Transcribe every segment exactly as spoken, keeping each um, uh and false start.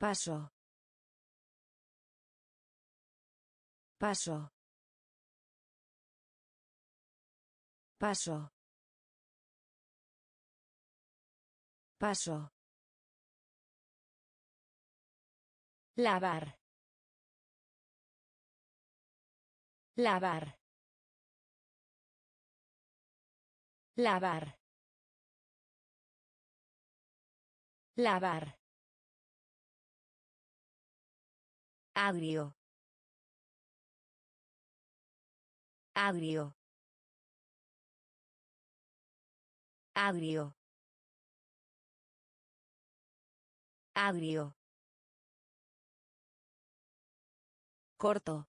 Paso. Paso. Paso. Paso. Lavar. Lavar. Lavar. Lavar. Agrio. Agrio. Agrio. Agrio. Corto.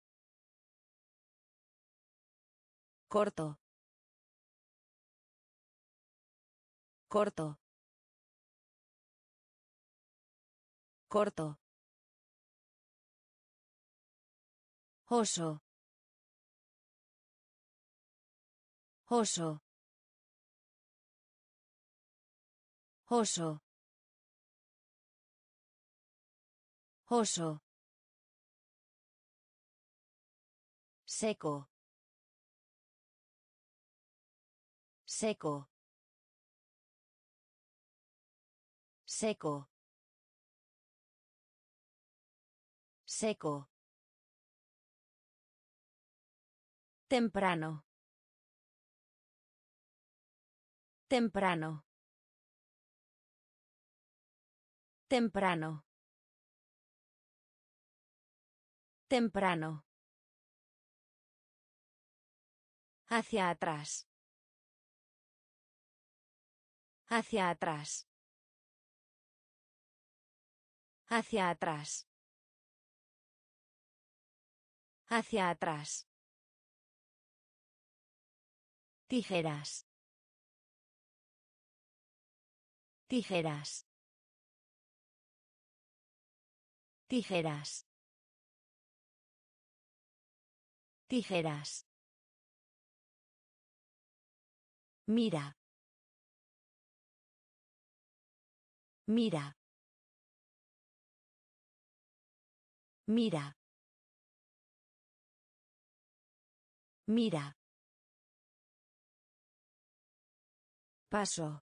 Corto. Corto. Corto. Oso. Oso. Oso. Oso. Seco. Seco. Seco. Seco. Temprano. Temprano. Temprano. Temprano. Hacia atrás. Hacia atrás. Hacia atrás. Hacia atrás. Tijeras. Tijeras. Tijeras. Tijeras. Mira. Mira. Mira. Mira. Paso.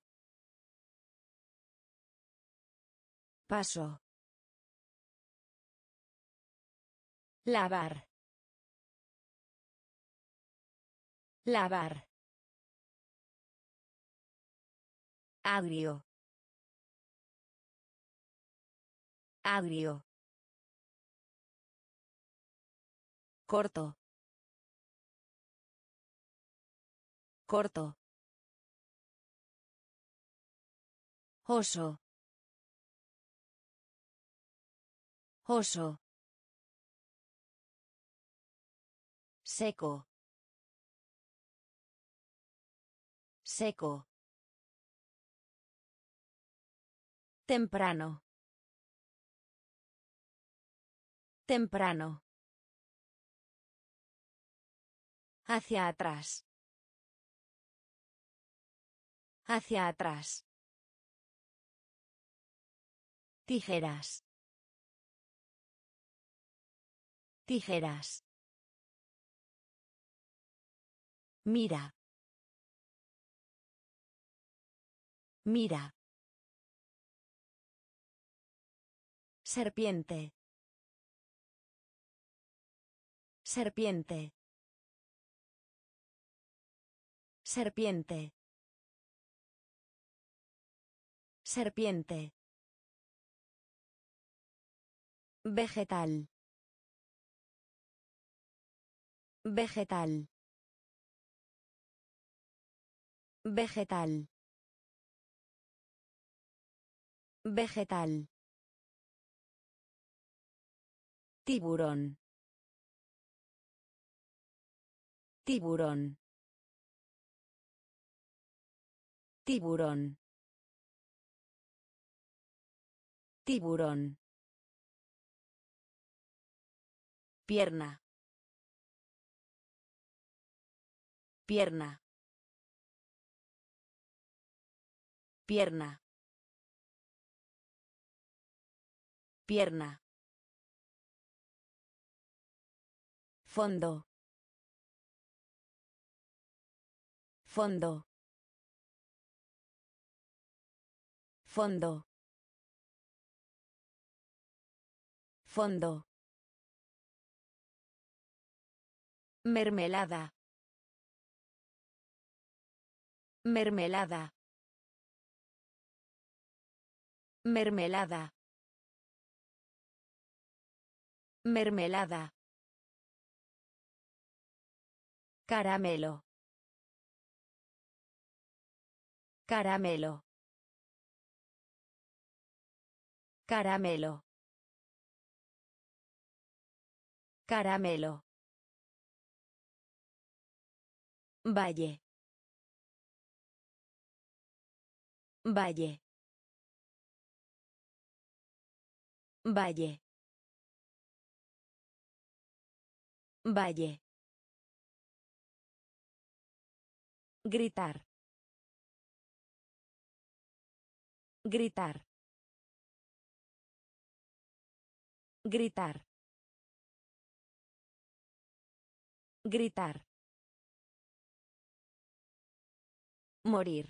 Paso. Lavar. Lavar. Agrio. Agrio. Corto. Corto. Oso. Oso. Seco. Seco. Temprano. Temprano. Hacia atrás. Hacia atrás. Tijeras. Tijeras. Mira. Mira. Serpiente. Serpiente. Serpiente. Serpiente. Vegetal. Vegetal. Vegetal. Vegetal. Tiburón. Tiburón. Tiburón. Tiburón. Pierna. Pierna. Pierna. Pierna. Fondo. Fondo. Fondo. Fondo. Mermelada. Mermelada. Mermelada. Mermelada. Caramelo. Caramelo. Caramelo. Caramelo. Valle. Valle. Valle. Valle. Gritar. Gritar. Gritar. Gritar. Morir.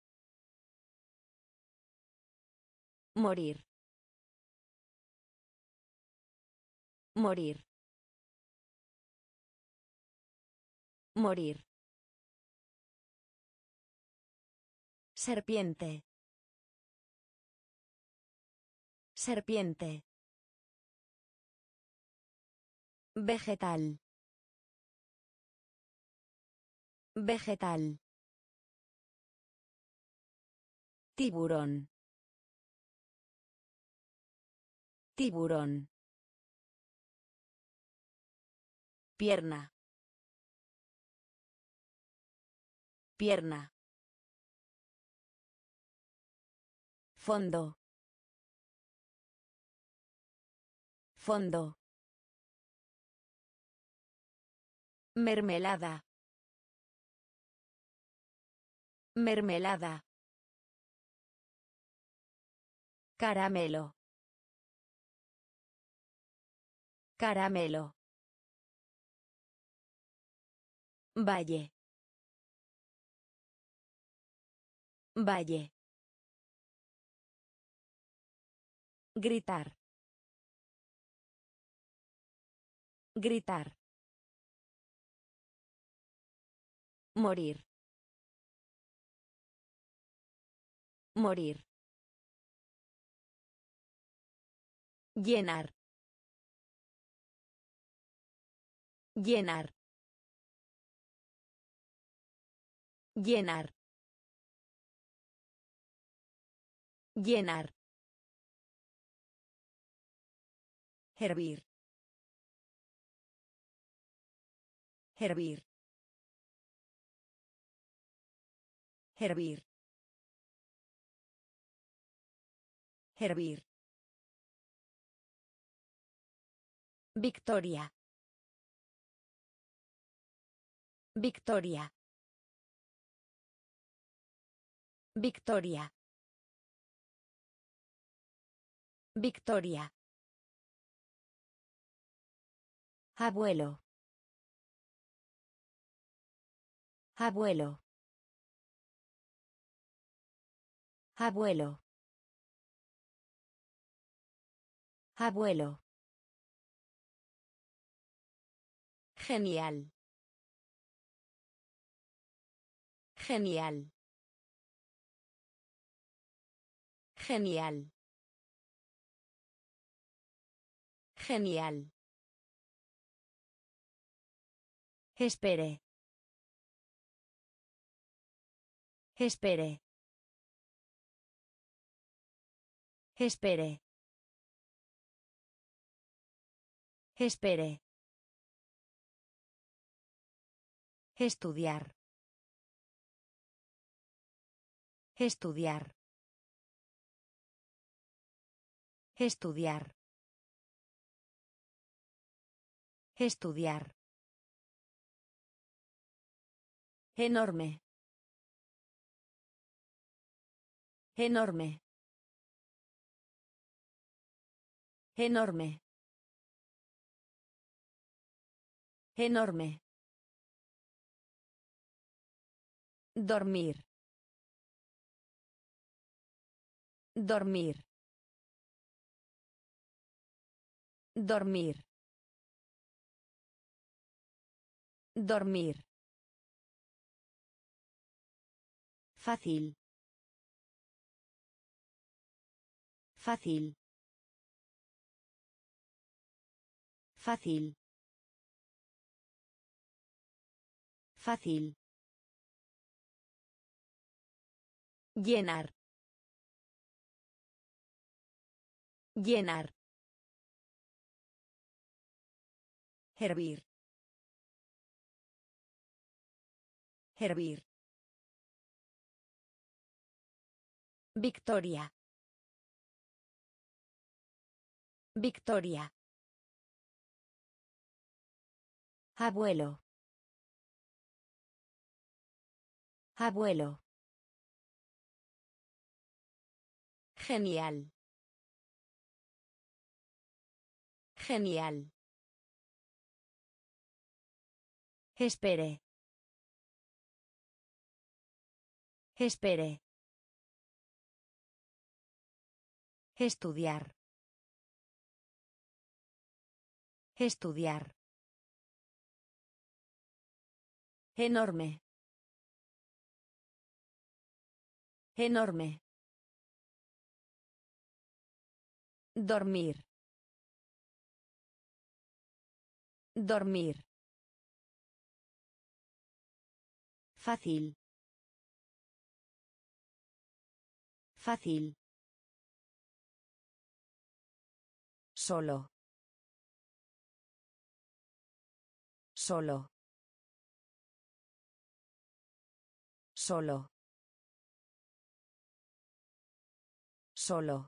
Morir. Morir. Morir. Serpiente. Serpiente. Vegetal. Vegetal. Tiburón. Tiburón. Pierna. Pierna. Fondo. Fondo. Mermelada. Mermelada. Caramelo. Caramelo. Valle. Valle. Gritar. Gritar. Morir. Morir. Llenar. Llenar. Llenar. Llenar. Hervir. Hervir. Hervir. Hervir. Victoria. Victoria. Victoria. Victoria. Abuelo. Abuelo. Abuelo. Abuelo. Genial. Genial. Genial. Genial. Espere. Espere. Espere. Espere. Estudiar. Estudiar. Estudiar. Estudiar. Enorme. Enorme. Enorme. Enorme. Dormir. Dormir. Dormir. Dormir. Fácil. Fácil. Fácil. Fácil. Llenar. Llenar. Hervir. Hervir. Victoria. Victoria. Abuelo. Abuelo. Genial. Genial. Espere. Espere. Estudiar. Estudiar. Enorme. Enorme. Dormir. Dormir. Fácil. Fácil. Solo. Solo. Solo. Solo.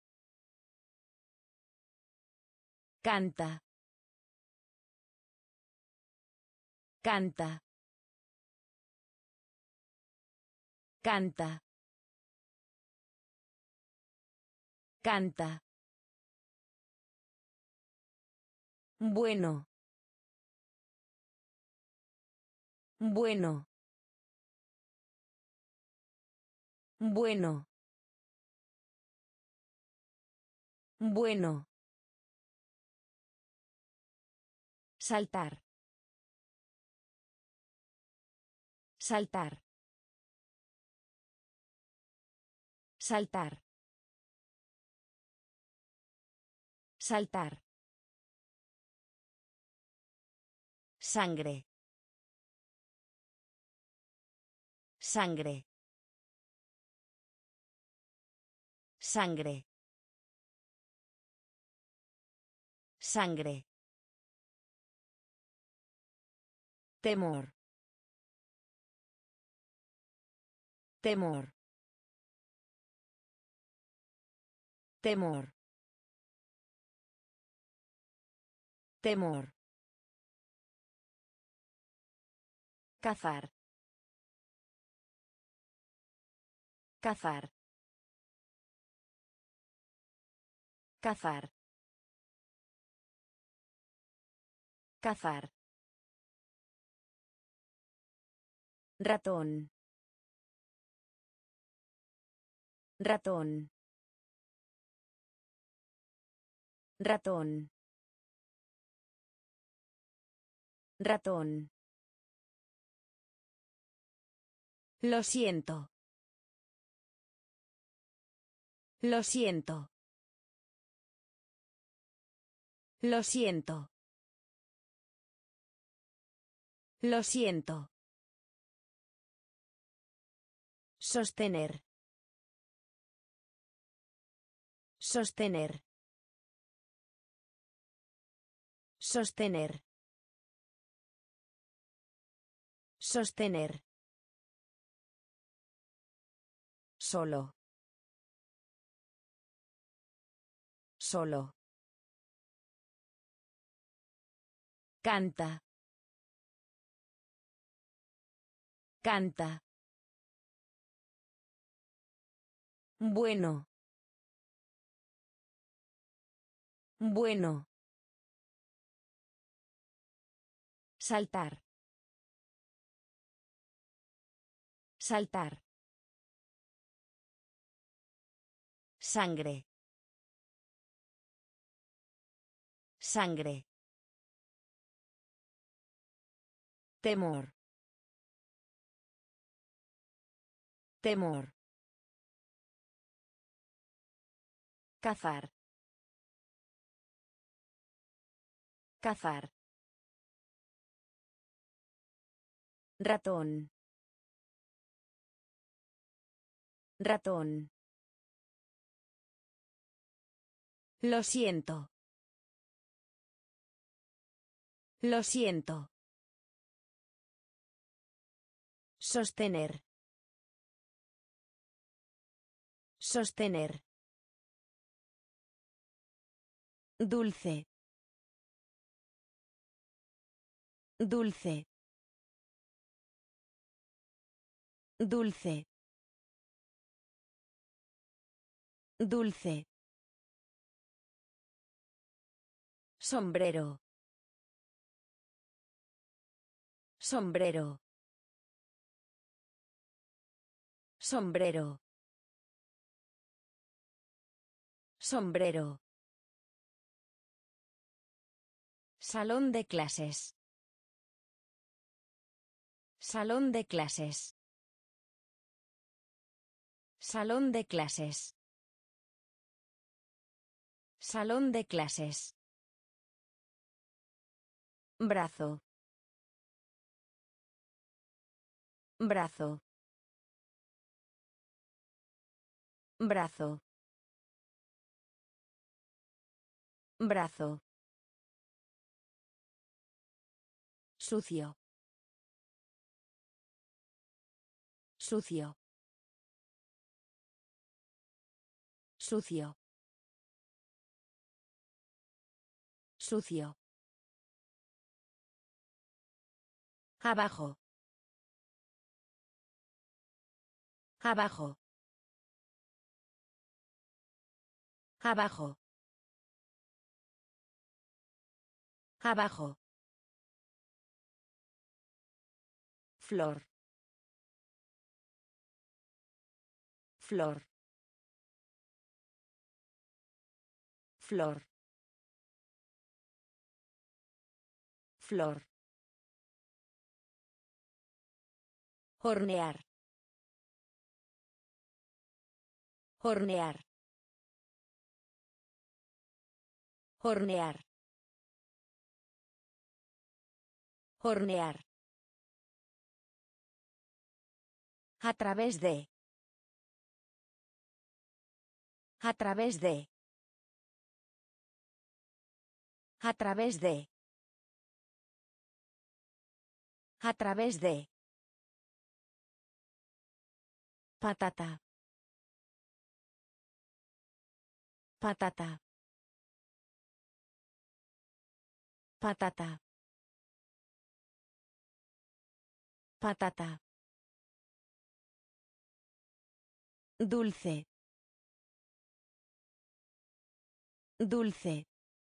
Canta. Canta. Canta. Canta. Bueno. Bueno. Bueno. Bueno. Saltar. Saltar. Saltar. Saltar. Sangre. Sangre. Sangre. Sangre. Temor. Temor. Temor. Temor. Cazar. Cazar. Cazar. Cazar. Ratón. Ratón. Ratón. Ratón. Lo siento. Lo siento. Lo siento. Lo siento. Sostener. Sostener. Sostener. Sostener. Solo. Solo. Canta. Canta. Bueno. Bueno. Saltar. Saltar. Sangre. Sangre. Temor. Temor. Cazar. Cazar. Ratón. Ratón. Lo siento. Lo siento. Sostener. Sostener. Dulce. Dulce. Dulce. Dulce. Sombrero. Sombrero. Sombrero. Sombrero. Salón de clases. Salón de clases. Salón de clases. Salón de clases. Brazo. Brazo. Brazo. Brazo. Sucio. Sucio. Sucio. Sucio. Abajo. Abajo. Abajo. Abajo. Flor. Flor. Flor. Flor. Hornear. Hornear. Hornear. Hornear. A través de. A través de. A través de. A través de. Patata. Patata. Patata. Patata. Dulce. Dulce.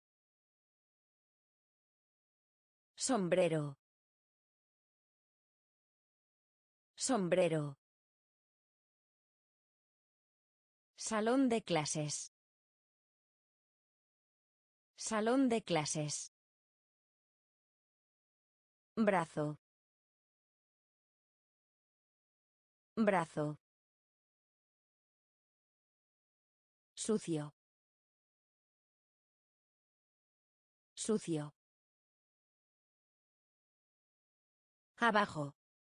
Sombrero. Sombrero. Salón de clases. Salón de clases. Brazo. Brazo. Sucio. Sucio. Abajo.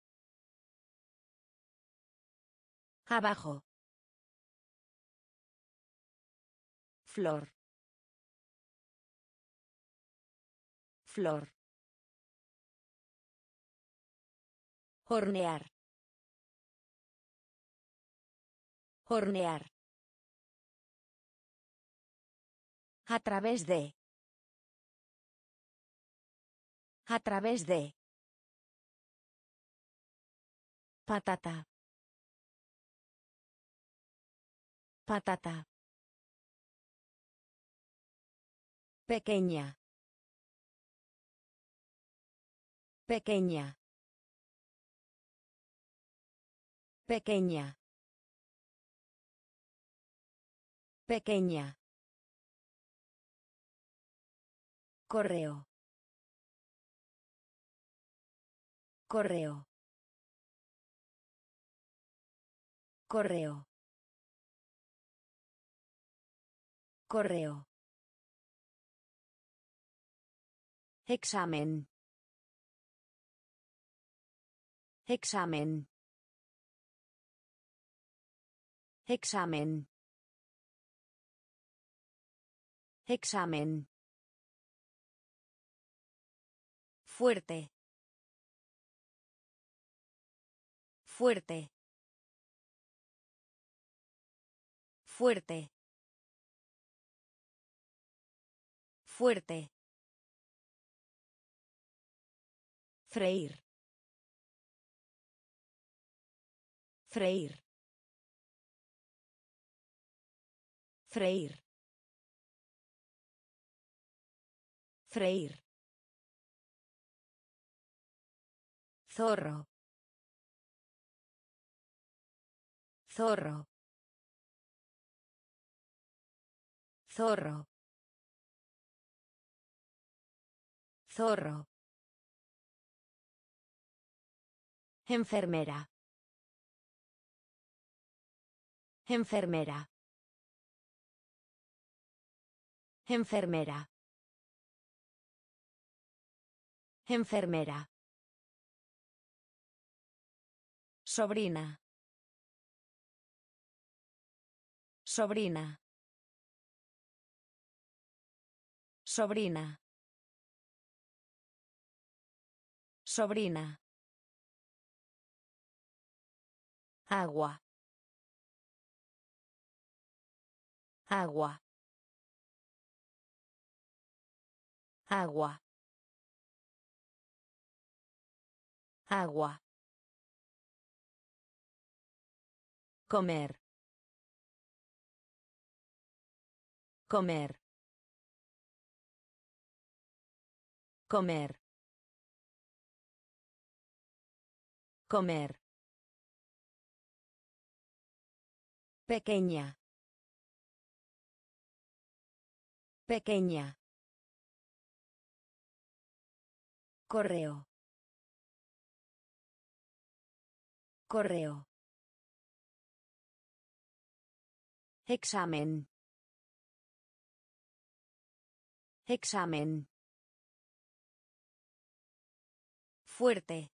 Abajo. Flor. Flor. Hornear. Hornear. A través de. A través de. Patata. Patata. Pequeña. Pequeña. Pequeña. Pequeña. Correo. Correo. Correo. Correo. Examen. Examen. Examen. Examen. Fuerte. Fuerte. Fuerte. Fuerte. Freír. Freír. Freír. Freír. Zorro. Zorro. Zorro. Zorro. Enfermera. Enfermera. Enfermera. Enfermera. Sobrina. Sobrina. Sobrina. Sobrina. Agua. Agua. Agua. Agua. Comer. Comer. Comer. Comer. Pequeña. Pequeña. Correo. Correo. Examen. Examen. Fuerte.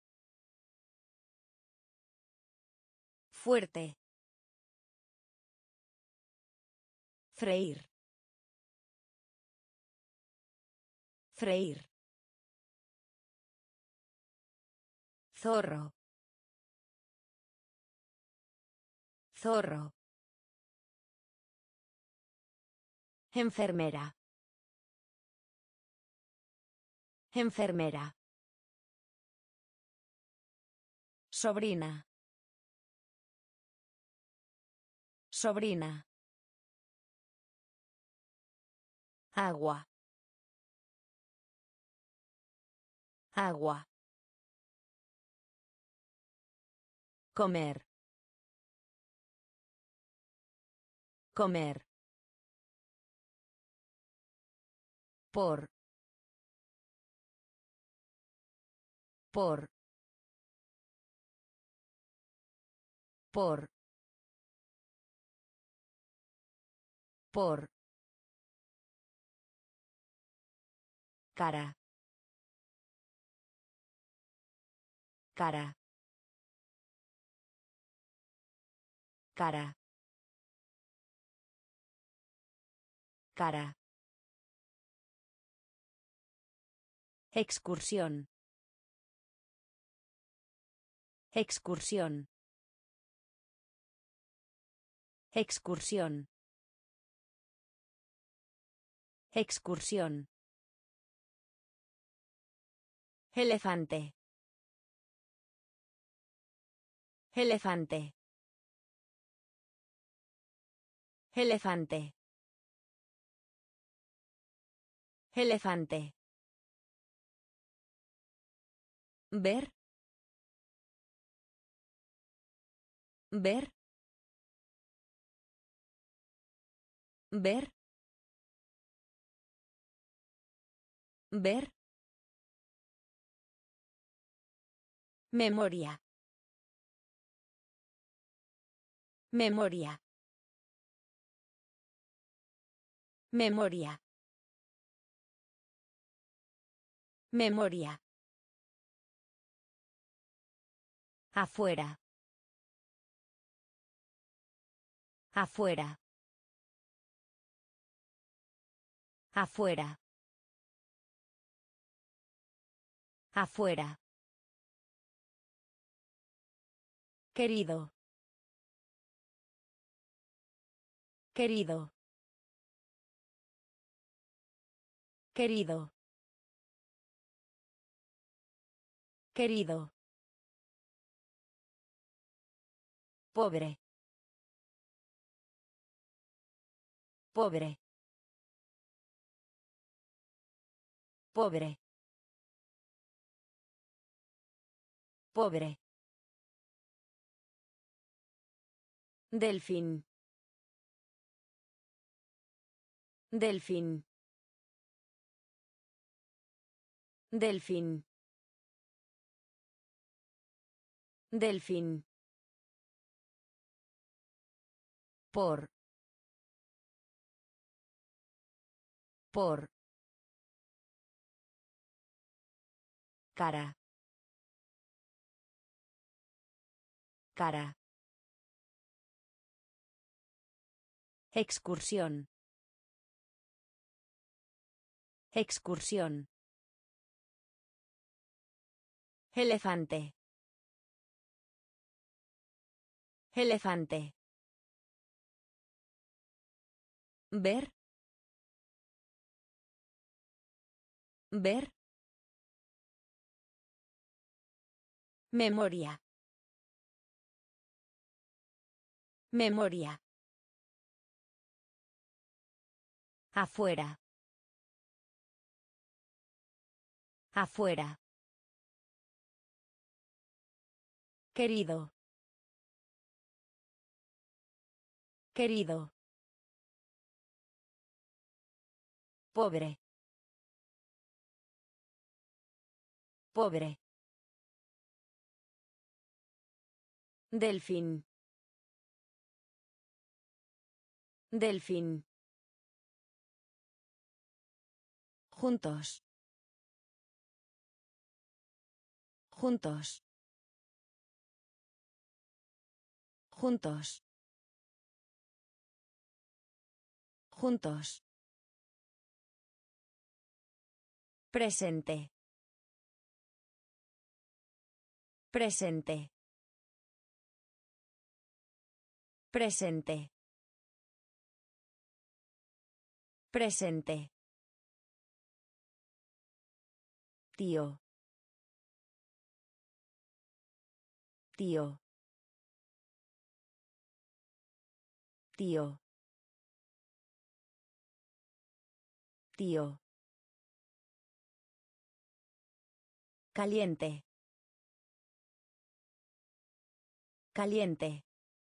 Fuerte. Freír. Freír. Zorro. Zorro. Enfermera. Enfermera. Sobrina. Sobrina. Agua. Agua. Comer. Comer. Por. Por. Por. Por. Cara. Cara. Cara. Cara. Excursión. Excursión. Excursión. Excursión. Elefante. Elefante. Elefante. Elefante. Ver. Ver. Ver. Ver. Memoria. Memoria. Memoria. Memoria. Afuera. Afuera. Afuera. Afuera. Querido. Querido. Querido. Querido. Pobre. Pobre. Pobre. Pobre. Delfín. Delfín. Delfín. Delfín. Por. Por. Cara. Cara. Excursión. Excursión. Elefante. Elefante. Ver. Ver. Memoria. Memoria. Afuera. Afuera. Querido. Querido. Pobre. Pobre. Delfín. Delfín. Juntos. Juntos. Juntos. Juntos. Presente. Presente. Presente. Presente. Tío. Tío. Tío. Tío. Caliente. Caliente.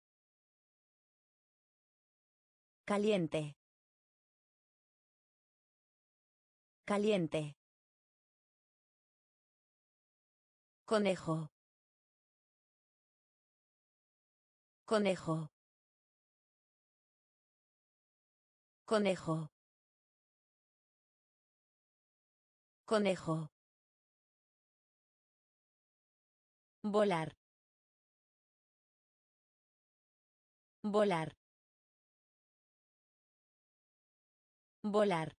Caliente. Caliente. Conejo. Conejo. Conejo. Conejo. Volar. Volar. Volar.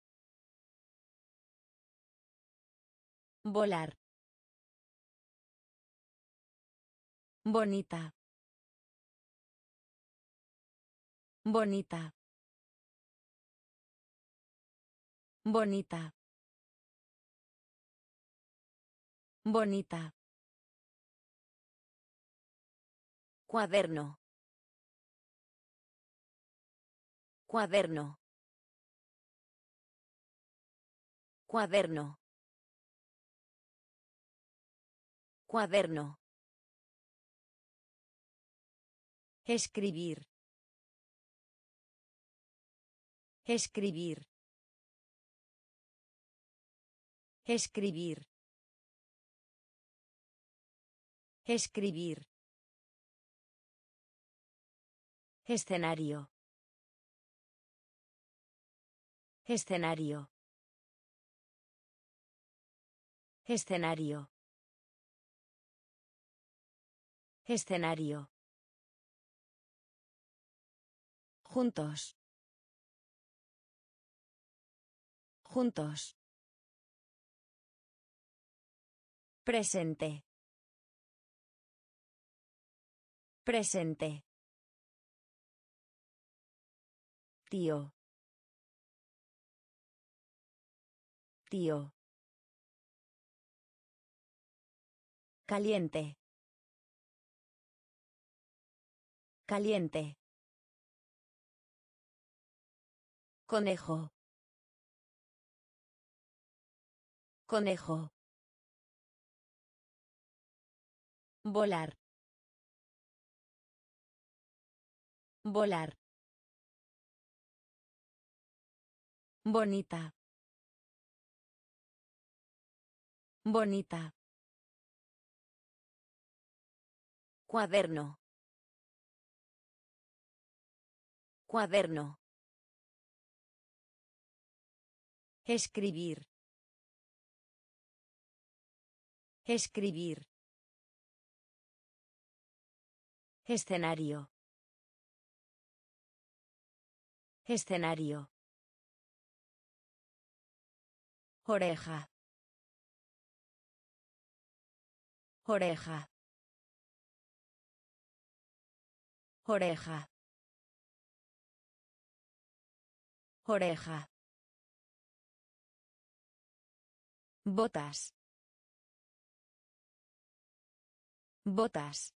Volar. Bonita. Bonita. Bonita. Bonita. Cuaderno. Cuaderno. Cuaderno. Cuaderno. Escribir. Escribir. Escribir. Escribir. Escenario. Escenario. Escenario. Escenario. Juntos. Juntos. Presente. Presente. Tío. Tío. Caliente. Caliente. Conejo. Conejo. Volar. Volar. Bonita. Bonita. Cuaderno. Cuaderno. Escribir. Escribir. Escenario. Escenario. Oreja. Oreja. Oreja. Oreja. Botas. Botas.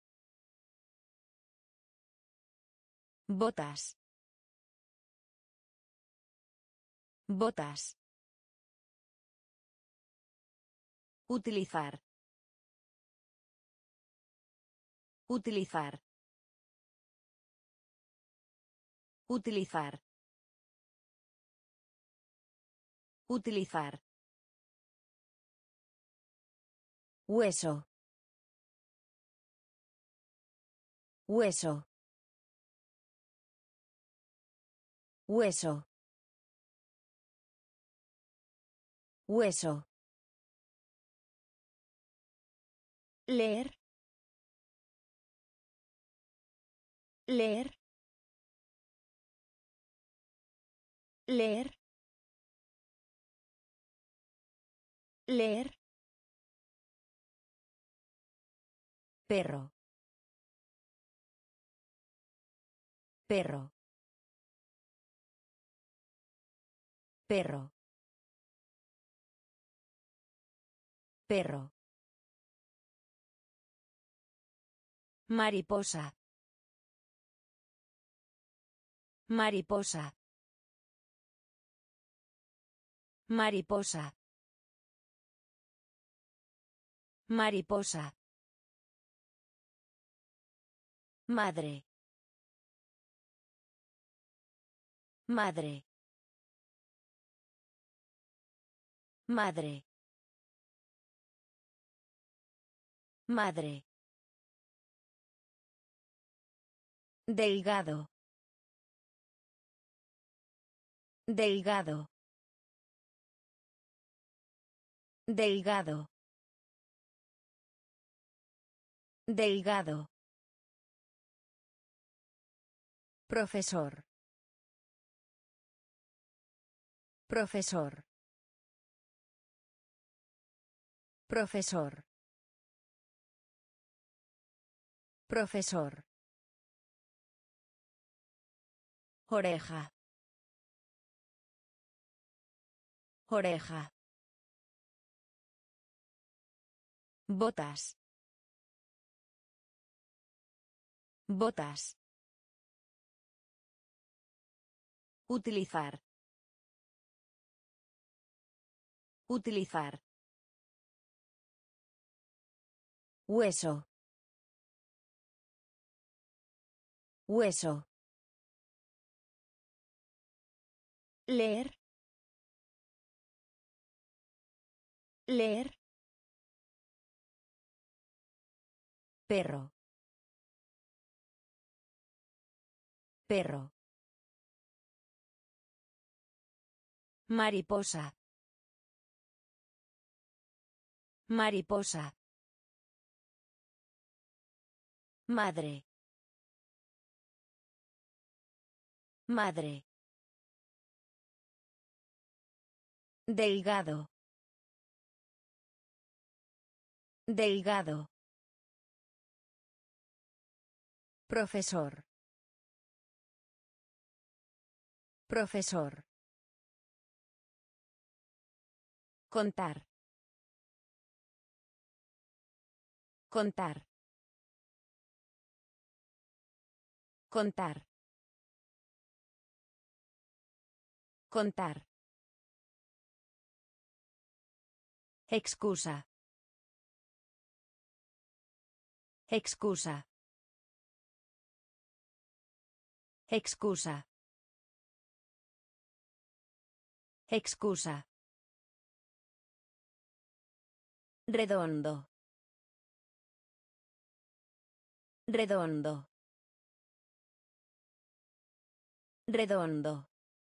Botas. Botas. Utilizar. Utilizar. Utilizar. Utilizar. Hueso. Hueso. Hueso. Hueso. Leer. Leer. Leer. Leer. Perro. Perro. Perro. Perro. Mariposa. Mariposa. Mariposa. Mariposa. Madre. Madre. Madre. Madre. Delgado. Delgado. Delgado. Delgado. Profesor. Profesor. Profesor. Profesor. Oreja. Oreja. Botas. Botas. Utilizar. Utilizar. Hueso. Hueso. Leer. Leer. Perro. Perro. Mariposa. Mariposa. Madre. Madre. Delgado. Delgado. Profesor. Profesor. Contar. Contar. Contar. Contar. Excusa. Excusa. Excusa. Excusa. Redondo. Redondo. Redondo.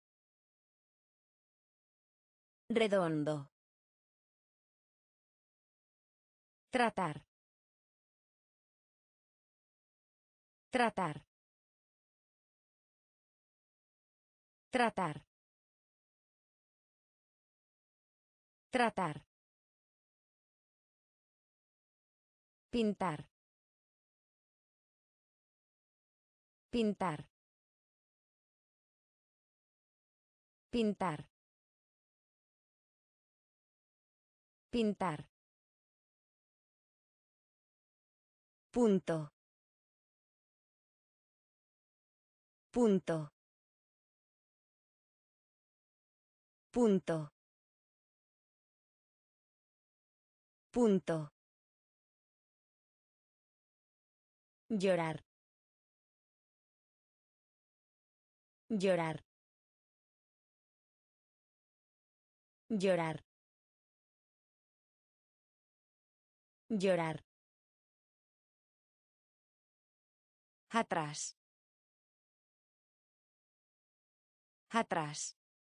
Redondo. Tratar. Tratar. Tratar. Tratar. Pintar. Pintar. Pintar. Pintar. Punto. Punto. Punto. Punto. Llorar. Llorar. Llorar. Llorar. Atrás. Atrás.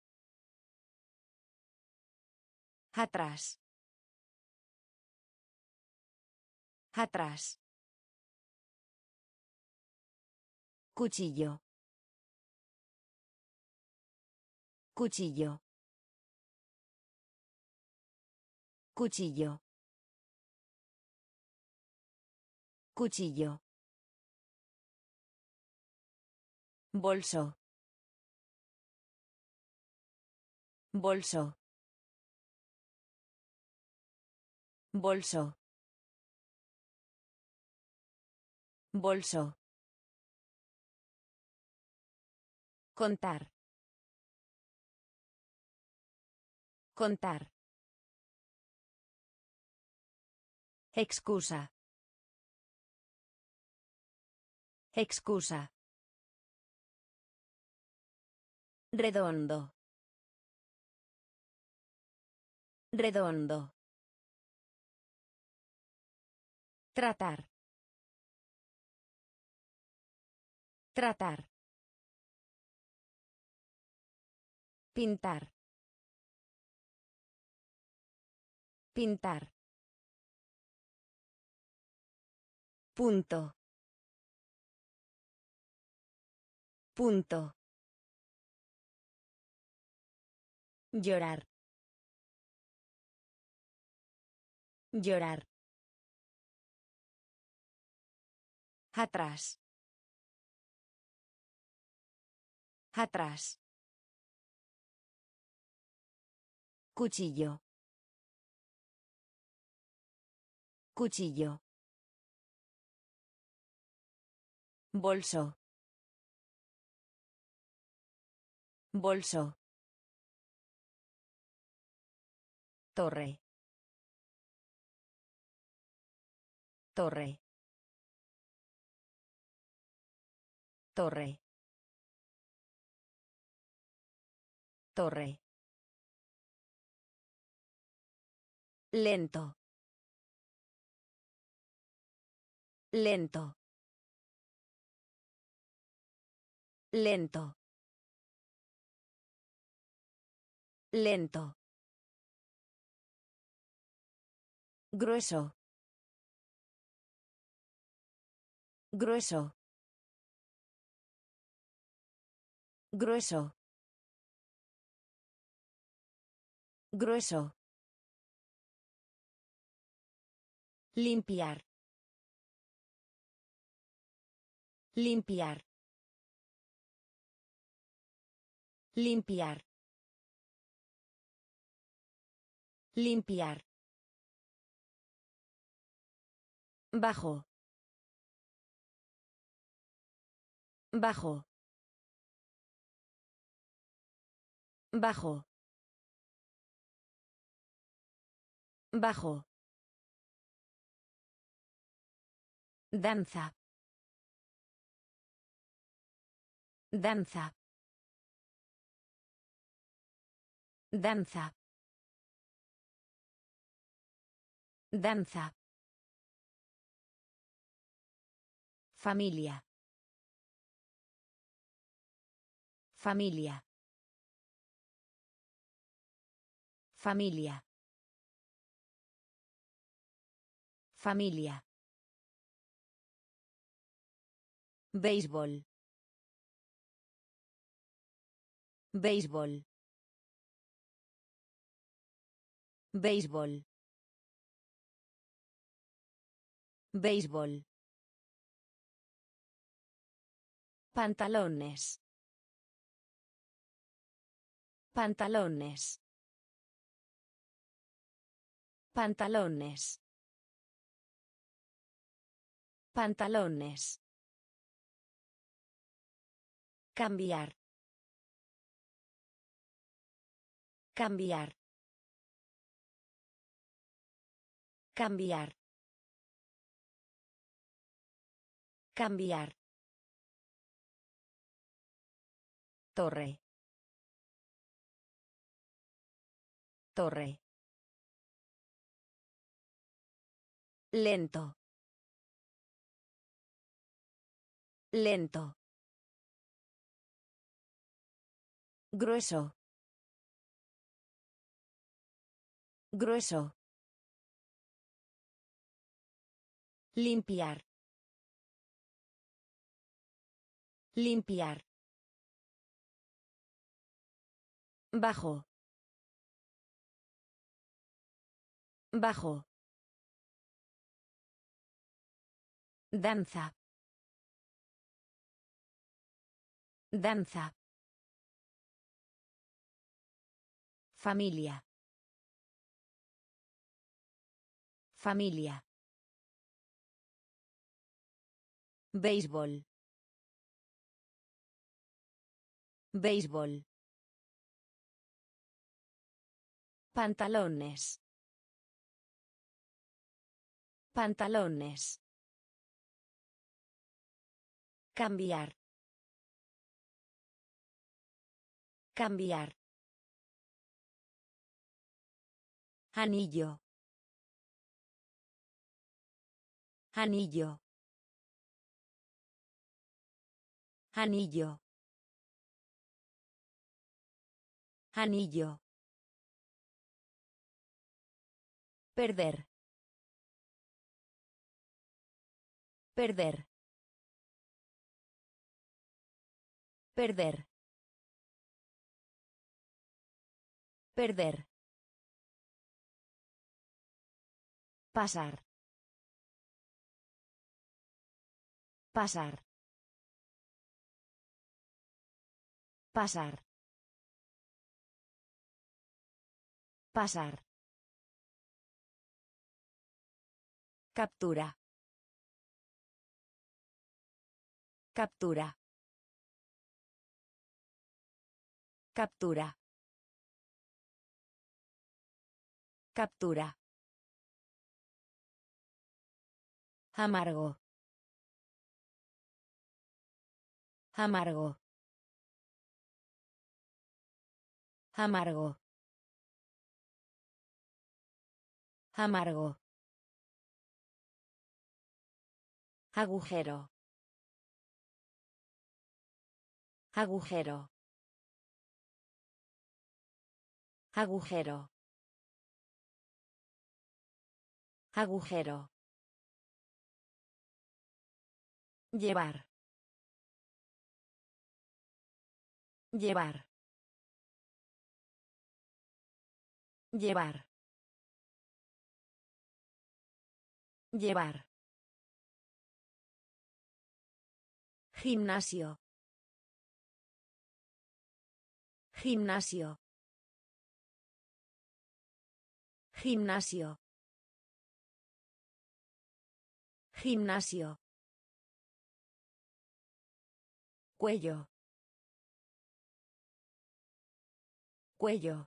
Atrás. Atrás. Cuchillo. Cuchillo. Cuchillo. Cuchillo. Bolso. Bolso. Bolso. Bolso. Contar. Contar. Excusa. Excusa. Redondo. Redondo. Tratar. Tratar. Pintar. Pintar. Punto. Punto. Llorar. Llorar. Atrás. Atrás. Cuchillo. Cuchillo. Bolso. Bolso. Torre. Torre. Torre. Torre. Lento. Lento. Lento. Lento. Grueso. Grueso. Grueso. Grueso. Limpiar. Limpiar. Limpiar. Limpiar. Bajo. Bajo. Bajo. Bajo. Danza. Danza. Danza. Danza. Familia. Familia. Familia. Familia. Béisbol. Béisbol. Béisbol. Béisbol. Pantalones. Pantalones. Pantalones. Pantalones. Cambiar. Cambiar. Cambiar. Cambiar. Torre. Torre. Lento. Lento. Grueso. Grueso. Limpiar. Limpiar. Bajo. Bajo. Danza. Danza. Familia. Familia. Béisbol. Béisbol. Pantalones. Pantalones. Cambiar. Cambiar. Anillo. Anillo. Anillo. Anillo. Perder. Perder. Perder. Perder. Pasar. Pasar. Pasar. Pasar. Captura. Captura. Captura. Captura. Amargo. Amargo. Amargo. Amargo. Agujero. Agujero. Agujero. Agujero. Llevar. Llevar. Llevar. Llevar. Gimnasio. Gimnasio. Gimnasio. Gimnasio. Cuello. Cuello.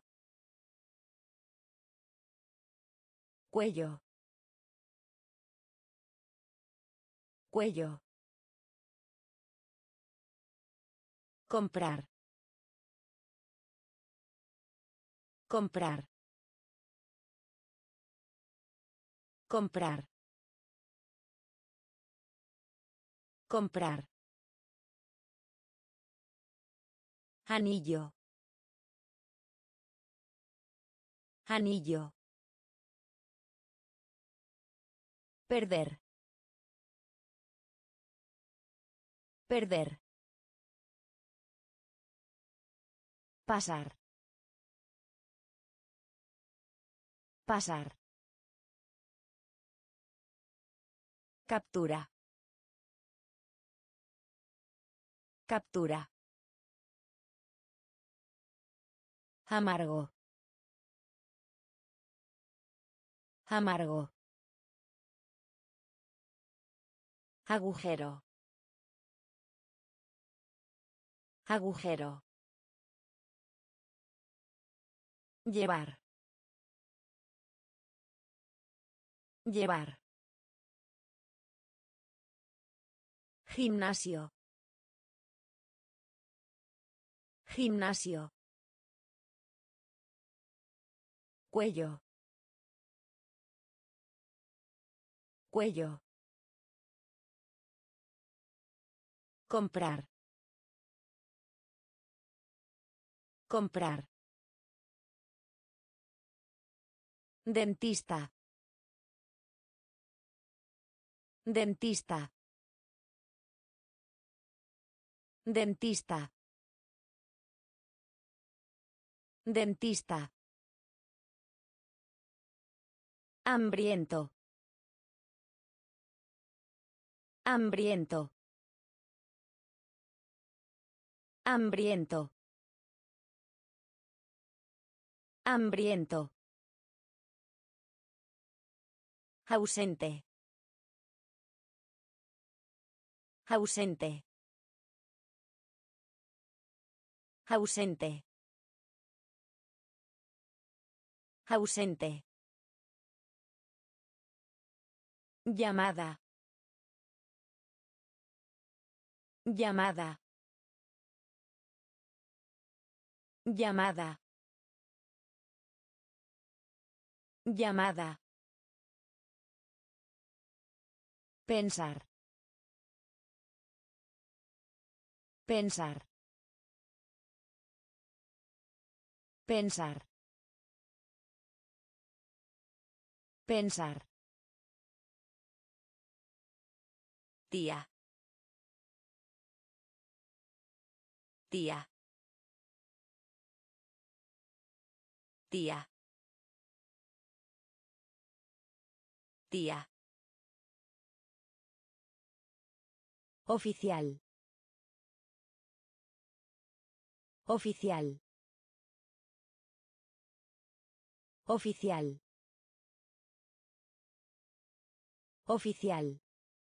Cuello. Cuello. Comprar. Comprar. Comprar. Comprar. Anillo. Anillo. Perder. Perder. Pasar. Pasar. Captura. Captura. Amargo. Amargo. Agujero. Agujero. Llevar. Llevar. Gimnasio. Gimnasio. Cuello. Cuello. Comprar. Comprar. Dentista. Dentista. Dentista. Dentista. Hambriento. Hambriento. Hambriento. Hambriento. Ausente. Ausente. Ausente. Ausente. Llamada. Llamada. Llamada. Llamada. Pensar. Pensar. Pensar. Pensar. Tía. Tía. Tía. Tía. Oficial. Oficial. Oficial. Oficial.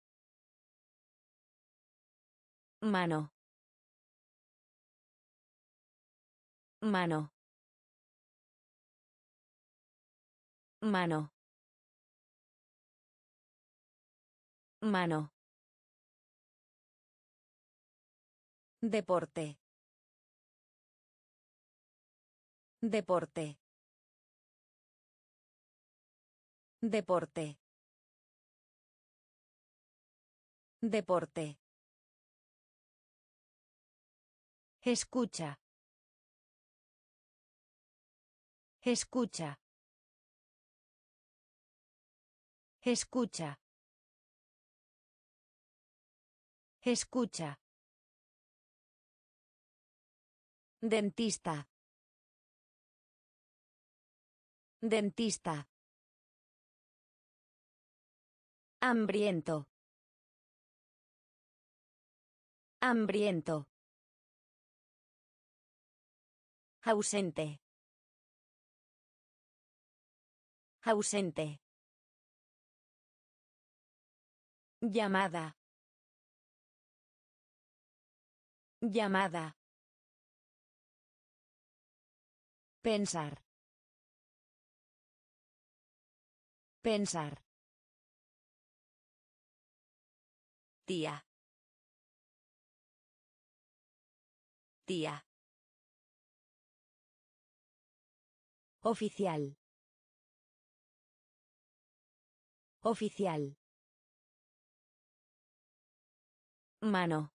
Mano. Mano. Mano. Mano. Deporte. Deporte. Deporte. Deporte. Escucha. Escucha. Escucha. Escucha. Dentista. Dentista. Hambriento. Hambriento. Ausente. Ausente. Llamada. Llamada. Pensar. Pensar. Tía. Tía. Oficial. Oficial. Mano.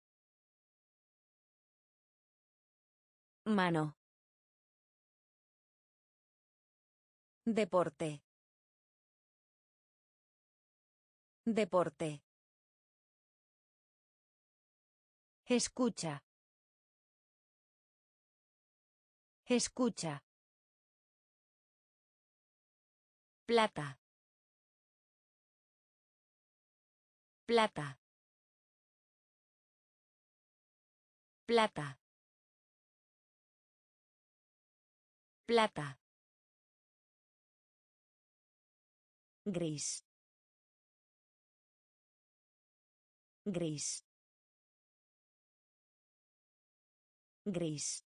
Mano. Deporte. Deporte. Escucha. Escucha. Plata. Plata. Plata. Plata. Gris. Gris. Gris.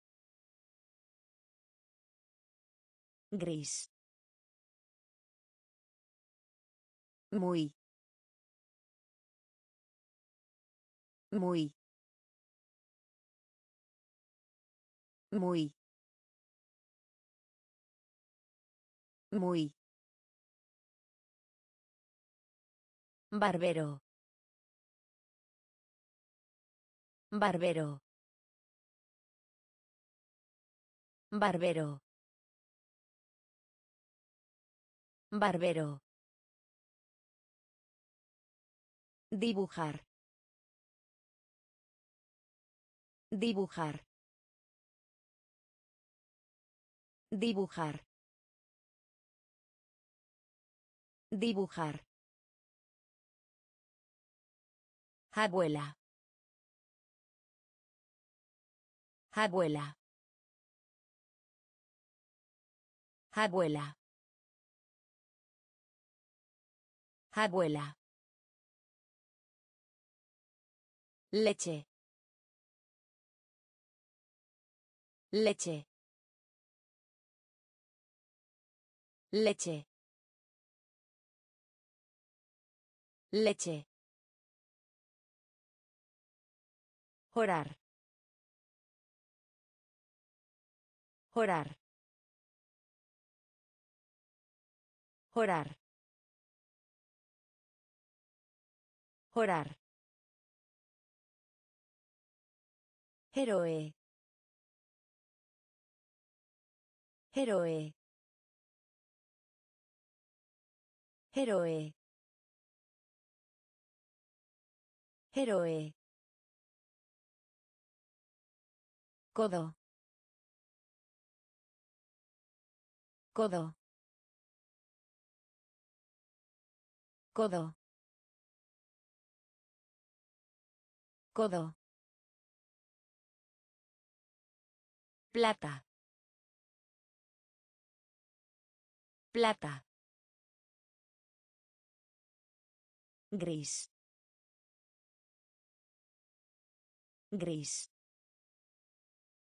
Gris. Muy. Muy. Muy. Muy. Barbero. Barbero. Barbero. Barbero. Dibujar. Dibujar. Dibujar. Dibujar. Abuela. Abuela. Abuela. Abuela. Leche. Leche. Leche. Leche. Orar. Orar. Orar. Orar. Héroe. Héroe. Héroe. Héroe. Codo. Codo. Codo. Codo. Plata. Plata. Gris. Gris.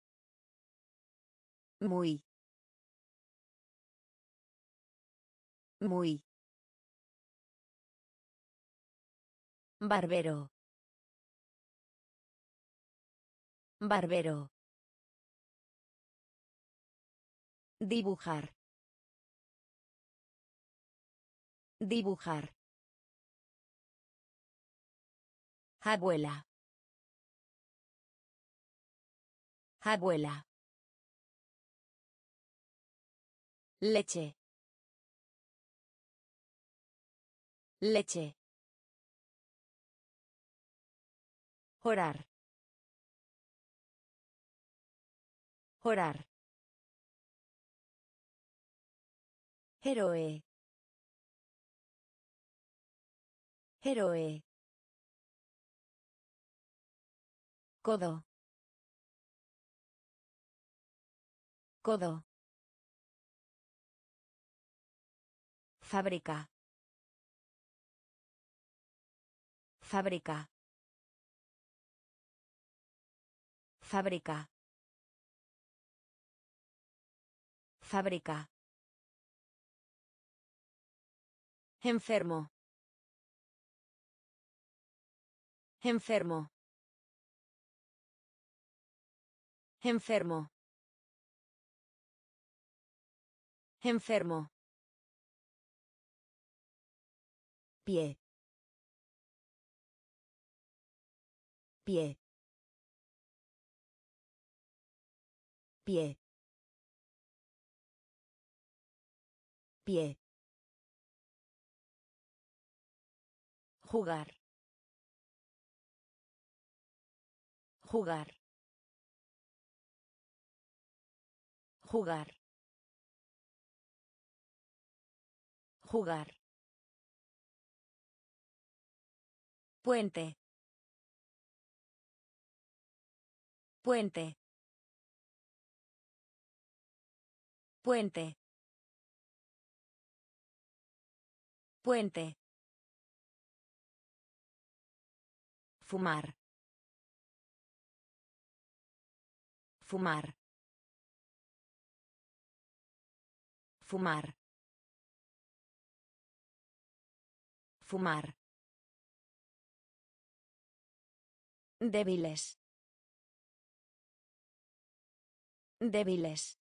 Muy. Muy. Barbero. Barbero. Dibujar. Dibujar. Abuela. Abuela. Leche. Leche. Orar. Orar. Héroe. Héroe. Codo. Codo. Fábrica. Fábrica. Fábrica. Fábrica. Enfermo. Enfermo. Enfermo. Enfermo. Pie. Pie. Pie. Pie. Jugar. Jugar. Jugar. Jugar. Puente. Puente. Puente. Puente. Fumar. Fumar. Fumar. Fumar. Débiles. Débiles.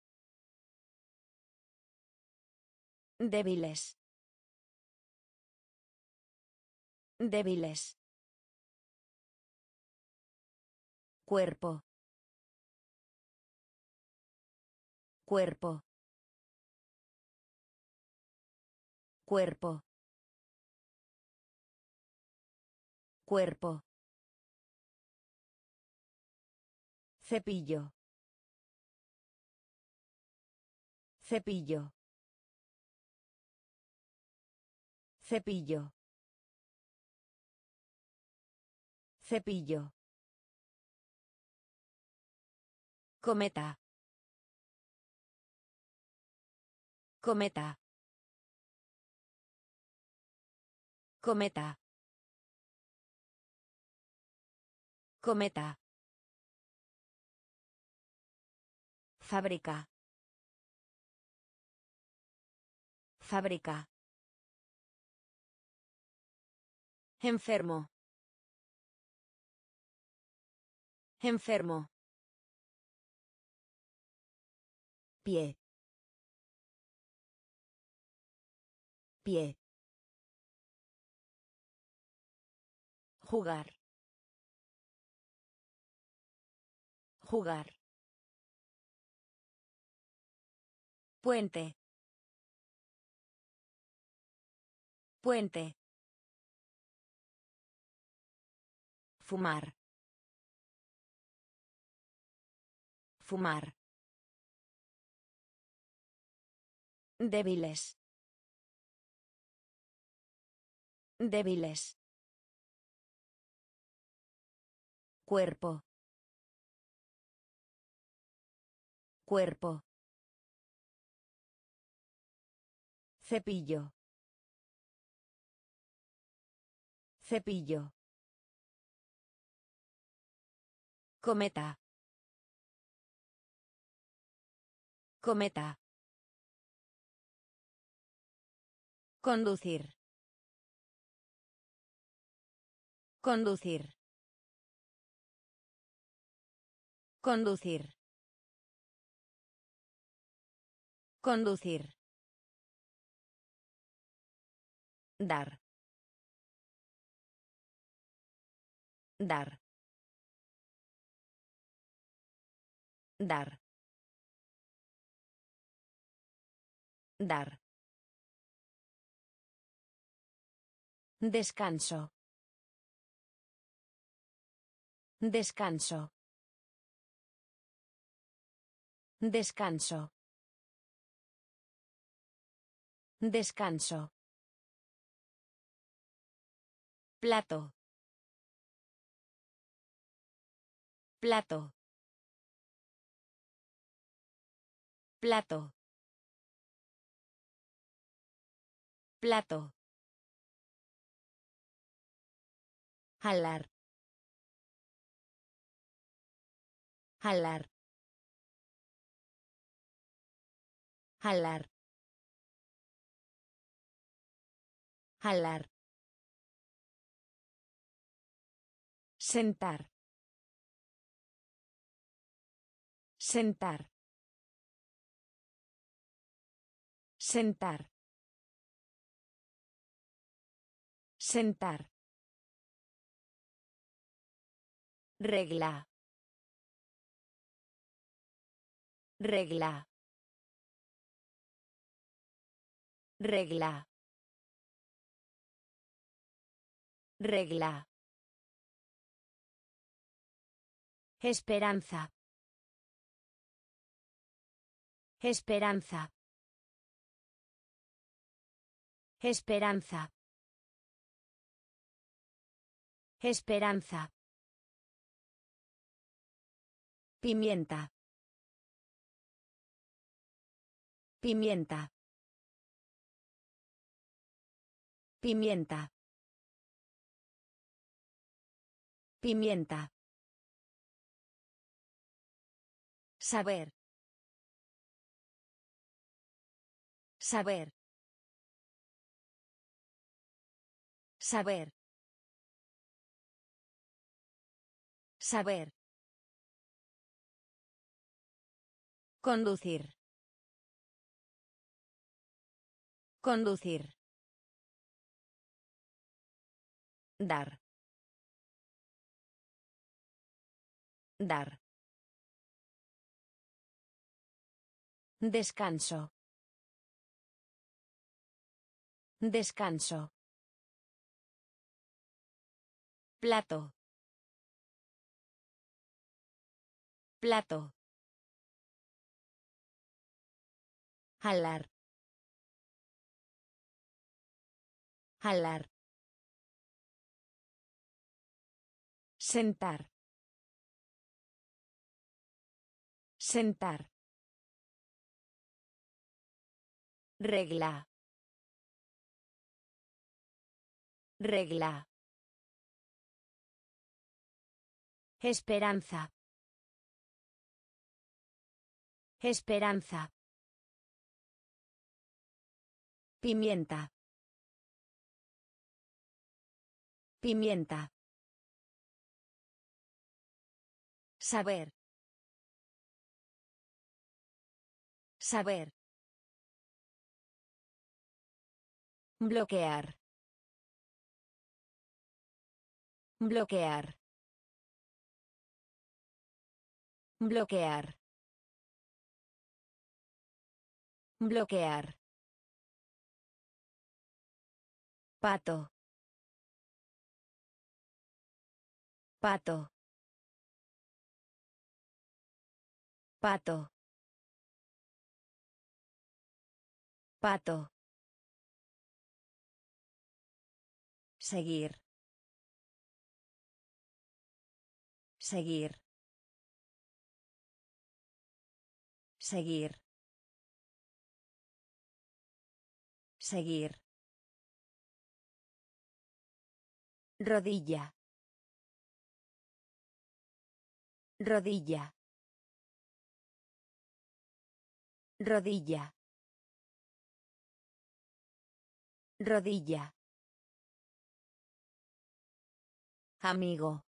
Débiles. Débiles. Cuerpo. Cuerpo. Cuerpo. Cuerpo. Cepillo. Cepillo. Cepillo. Cepillo. Cometa. Cometa. Cometa. Cometa. Fábrica. Fábrica. Enfermo. Enfermo. Pie. Pie. Jugar. Jugar. Puente. Puente. Fumar. Fumar. Débiles. Débiles. Cuerpo. Cuerpo. Cepillo. Cepillo. Cometa. Cometa. Conducir. Conducir. Conducir. Conducir. Dar. Dar. Dar. Dar. Descanso. Descanso. Descanso. Descanso. Plato. Plato. Plato. Plato. Jalar. Jalar. Jalar. Jalar. Sentar. Sentar. Sentar. Sentar. Regla. Regla. Regla. Regla. Esperanza. Esperanza. Esperanza. Esperanza. Pimienta. Pimienta. Pimienta. Pimienta. Saber. Saber. Saber. Saber. Conducir. Conducir. Dar. Dar. Descanso. Descanso. Plato. Plato. Jalar. Jalar. Sentar. Sentar. Regla. Regla. Esperanza. Esperanza. Pimienta. Pimienta. Saber. Saber. Bloquear. Bloquear. Bloquear. Bloquear. Pato. Pato. Pato. Pato. Seguir. Seguir. Seguir. Seguir. Rodilla. Rodilla. Rodilla. Rodilla. Amigo.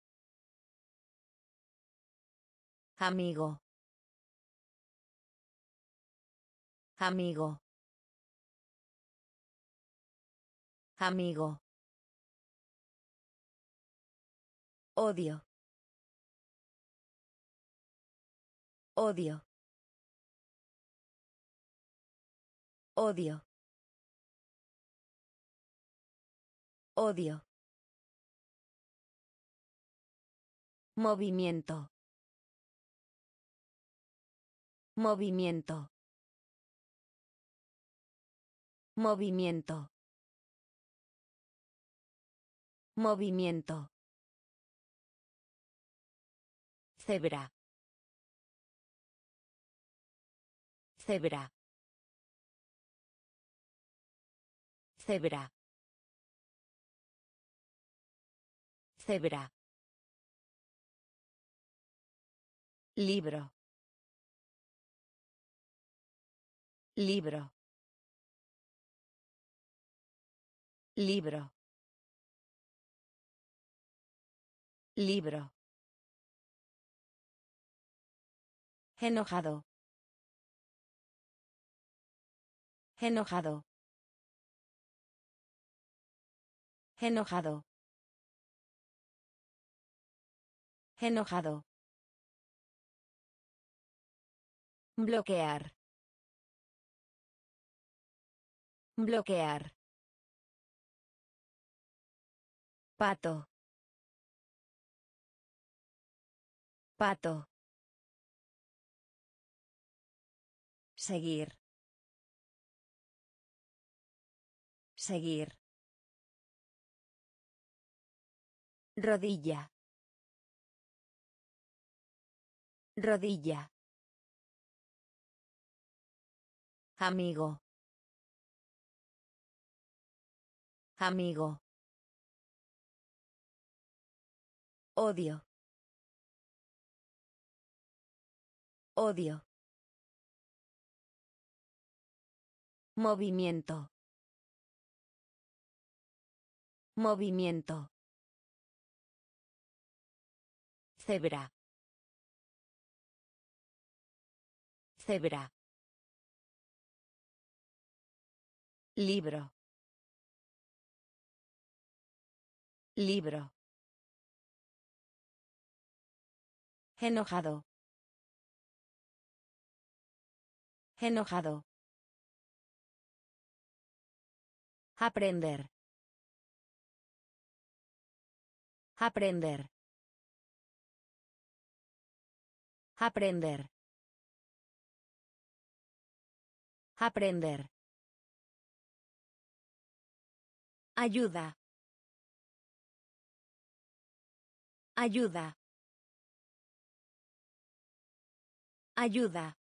Amigo. Amigo. Amigo. Odio. Odio. Odio. Odio. Movimiento. Movimiento. Movimiento. Movimiento. Cebra. Cebra. Cebra. Cebra. Libro. Libro. Libro. Libro. Enojado. Enojado. Enojado. Enojado. Bloquear. Bloquear. Pato. Pato. Seguir. Seguir. Rodilla. Rodilla. Amigo. Amigo. Odio. Odio. Movimiento. Movimiento. Cebra. Cebra. Libro. Libro. Enojado. Enojado. Aprender. Aprender. Aprender. Aprender. Ayuda. Ayuda. Ayuda.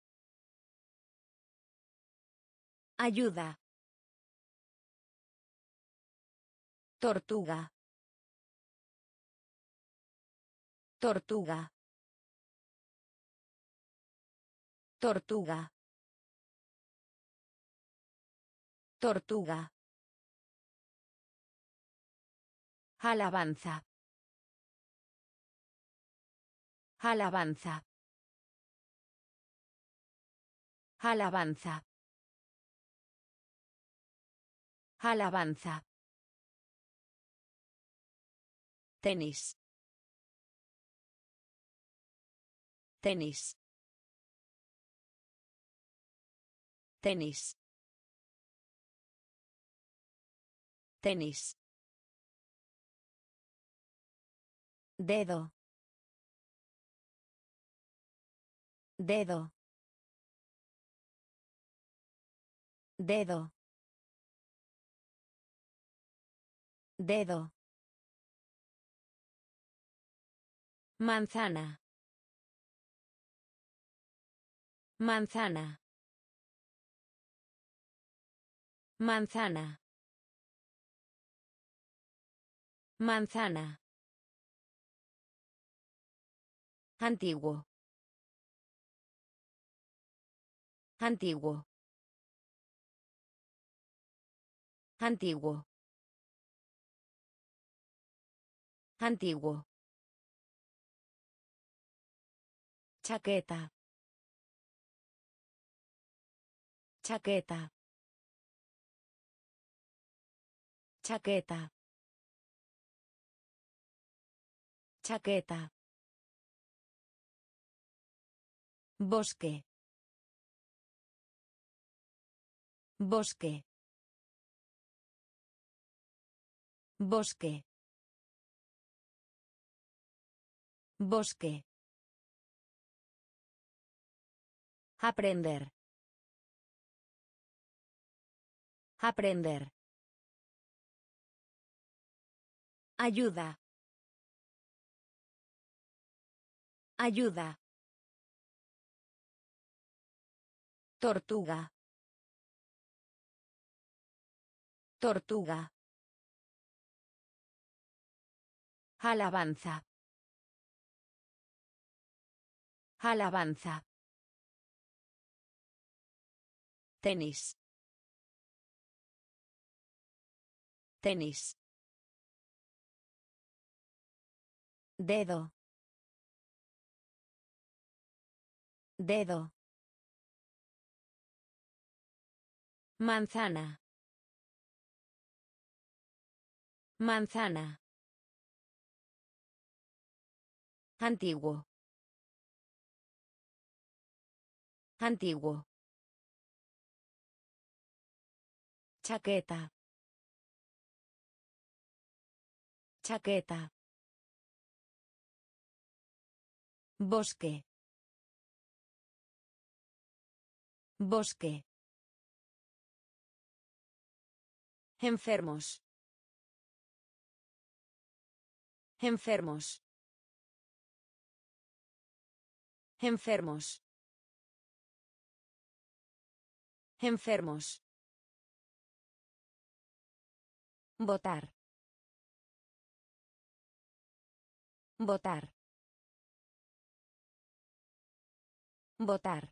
Ayuda. Tortuga. Tortuga. Tortuga. Tortuga. Alabanza. Alabanza. Alabanza. Alabanza. Tenis. Tenis. Tenis. Tenis. Dedo. Dedo. Dedo. Dedo. Manzana. Manzana. Manzana. Manzana. Antiguo. Antiguo. Antiguo. Antiguo. Chaqueta. Chaqueta. Chaqueta. Chaqueta. Bosque. Bosque. Bosque. Bosque. Aprender. Aprender. Ayuda. Ayuda. Tortuga. Tortuga. Alabanza. Alabanza. Tenis. Tenis. Dedo. Dedo. Manzana. Manzana. Antiguo. Antiguo. Chaqueta. Chaqueta. Bosque. Bosque. Enfermos. Enfermos. Enfermos. Enfermos. Votar. Votar. Votar.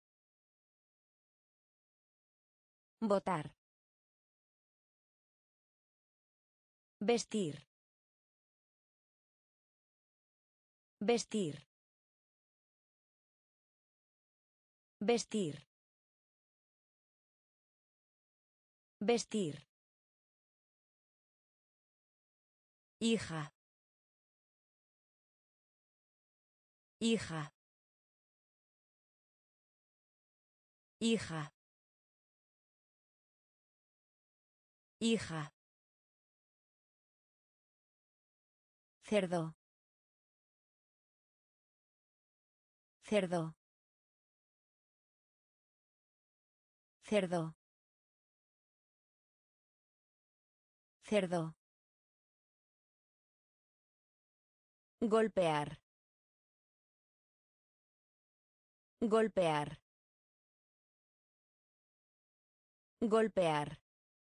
Votar. Vestir. Vestir. Vestir. Vestir. Hija. Hija. Hija. Hija. Cerdo. Cerdo. Cerdo. Cerdo. Golpear. Golpear. Golpear.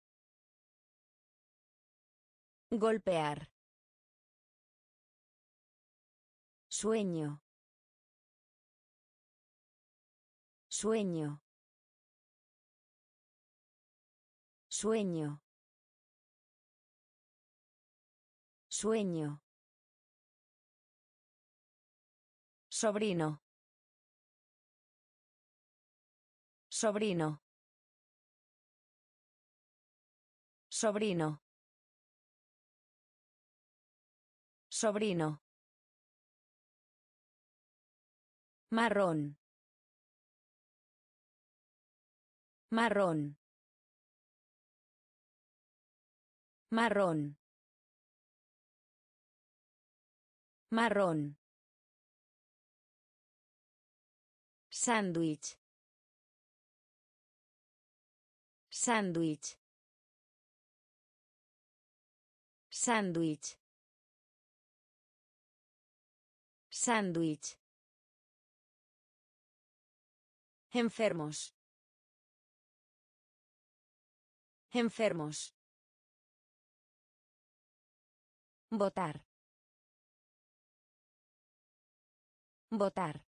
Golpear. Sueño. Sueño. Sueño. Sueño. Sobrino. Sobrino. Sobrino. Sobrino. Marrón. Marrón. Marrón. Marrón. Sándwich. Sándwich. Sándwich. Sándwich. Enfermos. Enfermos. Votar. Votar.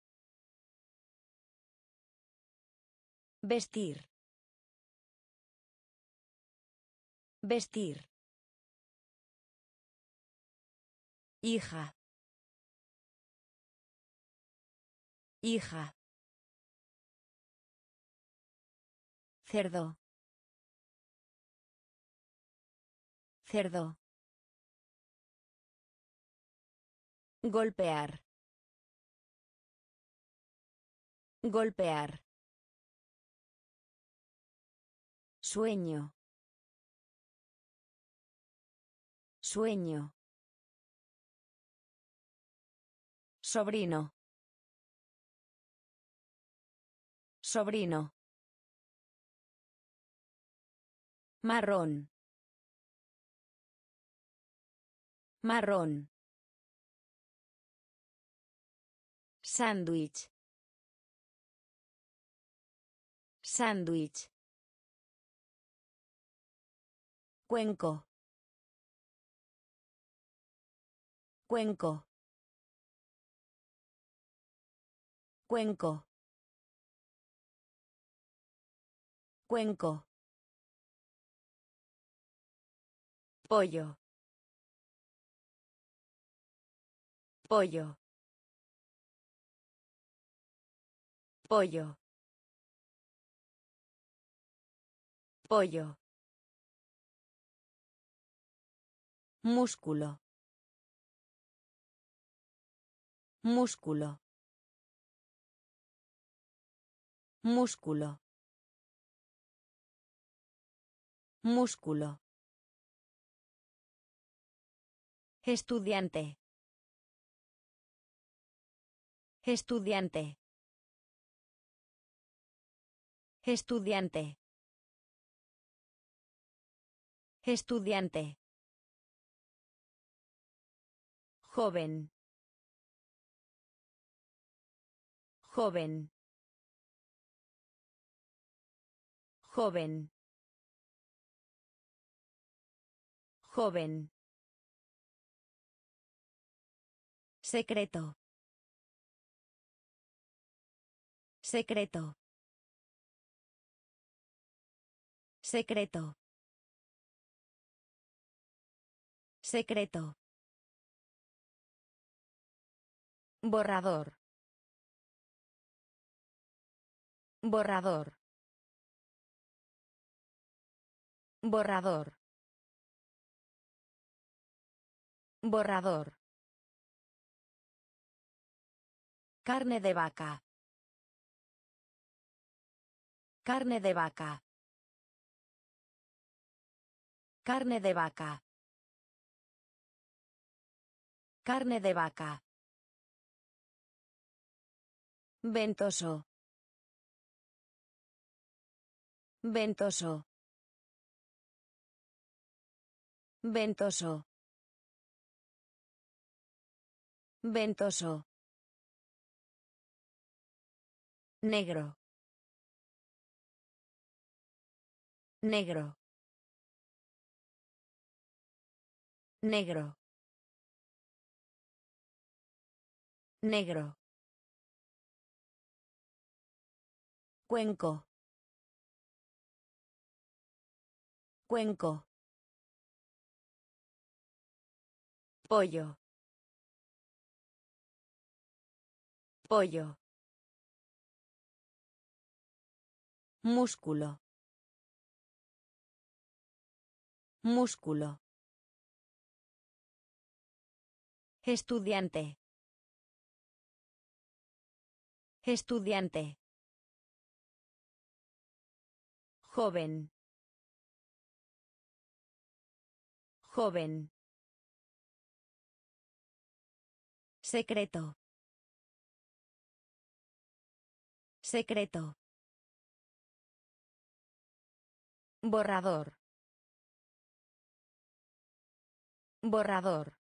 Vestir. Vestir. Hija. Hija. Cerdo. Cerdo. Golpear. Golpear. Sueño. Sueño. Sobrino. Sobrino. Marrón. Marrón. Sándwich. Sándwich. Cuenco. Cuenco. Cuenco. Cuenco. Pollo. Pollo. Pollo. Pollo. Músculo. Músculo. Músculo. Músculo. Estudiante. Estudiante. Estudiante. Estudiante. Joven. Joven. Joven. Joven. Secreto. Secreto. Secreto. Secreto. Borrador. Borrador. Borrador. Borrador. Carne de vaca. Carne de vaca. Carne de vaca. Carne de vaca. Ventoso. Ventoso. Ventoso. Ventoso. Negro. Negro. Negro. Negro. Cuenco. Cuenco. Pollo. Pollo. Músculo. Músculo. Estudiante. Estudiante. Joven. Joven. Secreto. Secreto. Borrador. Borrador.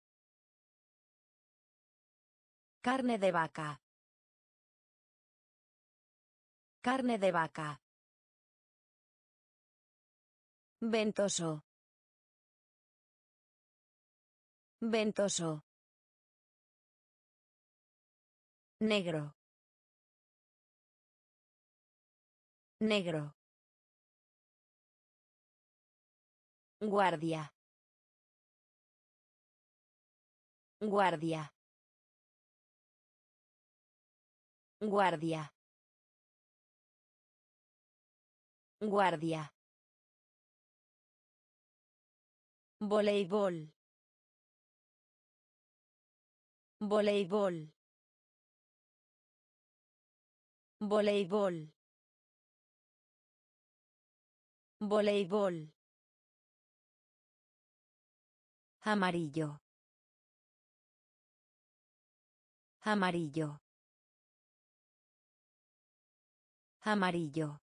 Carne de vaca. Carne de vaca. Ventoso. Ventoso. Negro. Negro. Guardia. Guardia. Guardia. Guardia. Voleibol. Voleibol. Voleibol. Voleibol. Amarillo. Amarillo. Amarillo.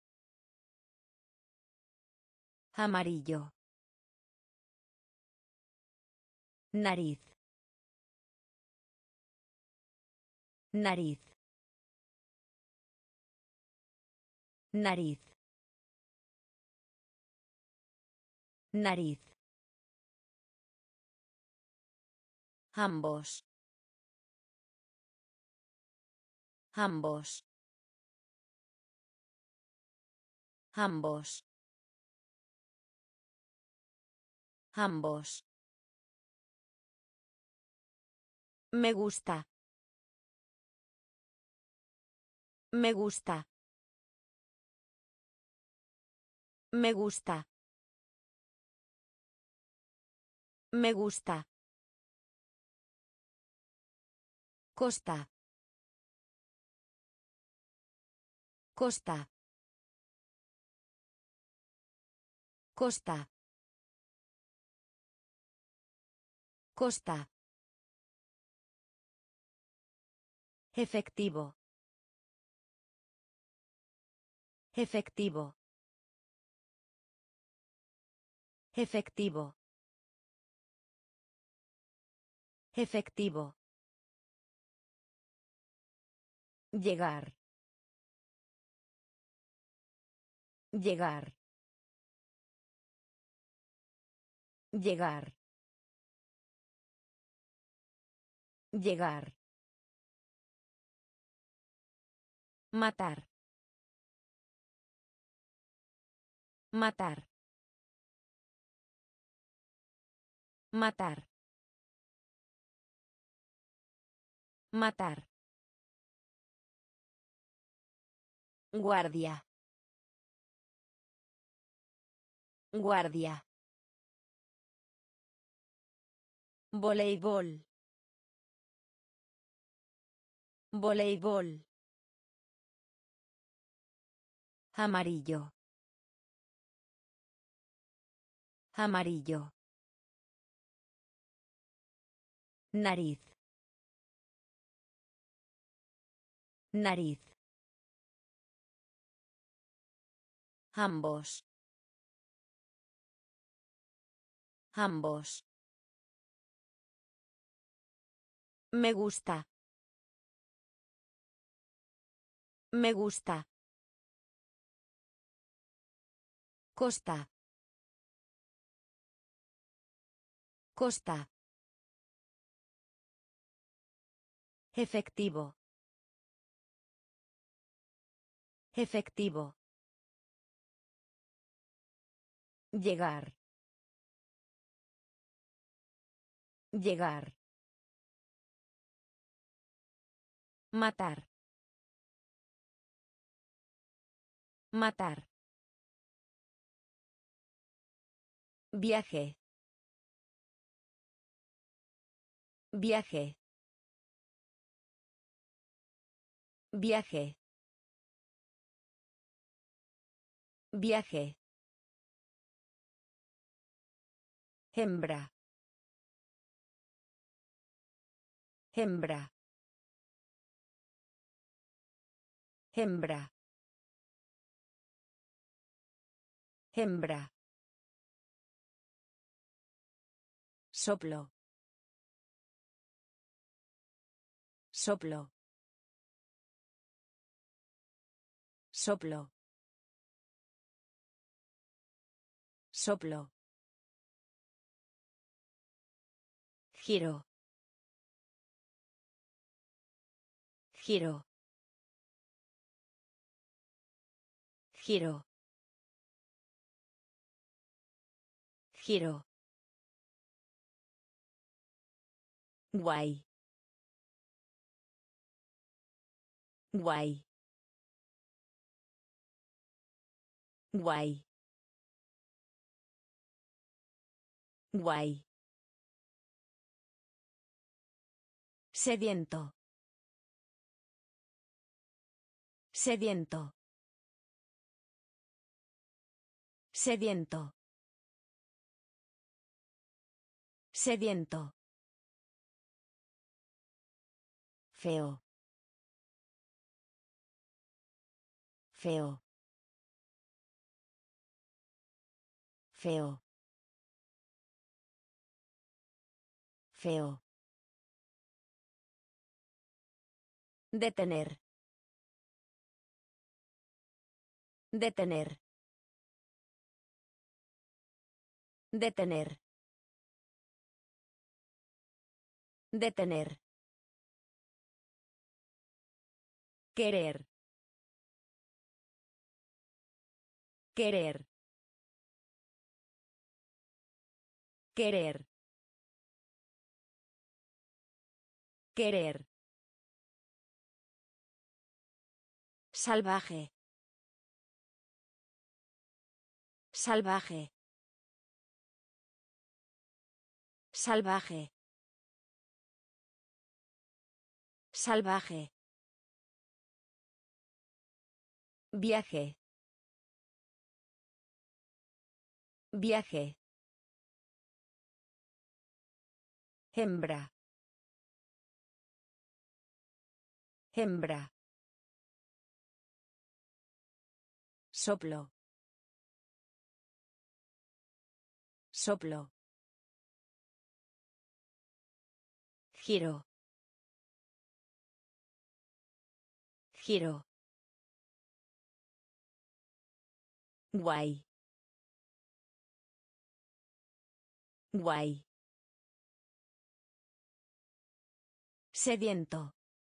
Amarillo. Nariz. Nariz. Nariz. Nariz. Ambos. Ambos. Ambos. Ambos. Me gusta. Me gusta. Me gusta. Me gusta. Costa. Costa. Costa. Costa. Efectivo. Efectivo. Efectivo. Efectivo. Llegar. Llegar. Llegar. Llegar. Matar. Matar. Matar. Matar. Guardia. Guardia. Voleibol. Voleibol. Amarillo. Amarillo. Nariz. Nariz. Ambos. Ambos. Me gusta. Me gusta. Costa. Costa. Efectivo. Efectivo. Llegar. Llegar. Matar. Matar. Viaje. Viaje. Viaje. Viaje. Hembra. Hembra. Hembra. Hembra. Soplo. Soplo. Soplo. Soplo. Giro. Giro. Giro. Giro. Guay. Guay. Guay. Guay. Sediento. Sediento. Sediento. Sediento. Feo. Feo. Feo. Feo. Detener. Detener. Detener. Detener. Querer. Querer. Querer. Querer. Salvaje. Salvaje. Salvaje. Salvaje. Viaje. Viaje. Hembra. Hembra. Soplo. Soplo. Giro. Giro. Guay. Guay. Sediento.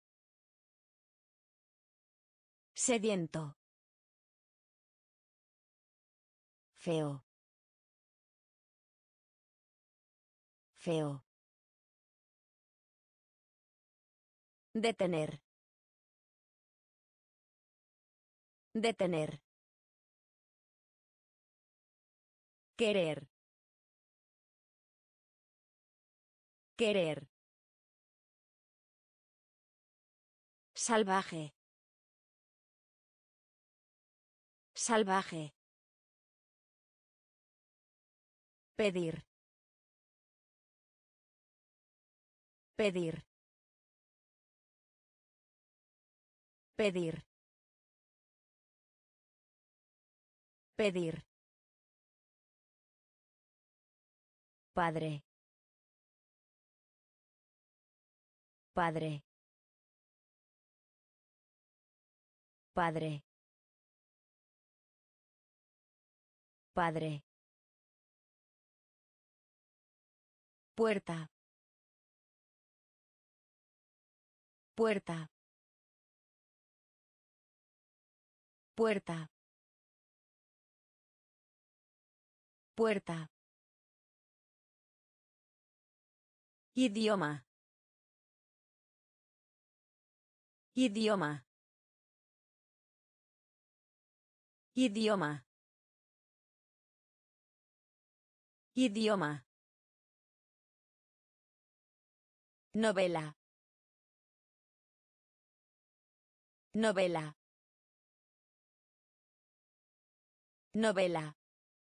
Sediento. Feo. Feo. Detener. Detener. Querer. Querer. Salvaje. Salvaje. Pedir. Pedir. Pedir. Pedir. Padre. Padre. Padre. Padre. Puerta. Puerta. Puerta. Puerta. Idioma. Idioma. Idioma. Idioma. Novela. Novela. Novela.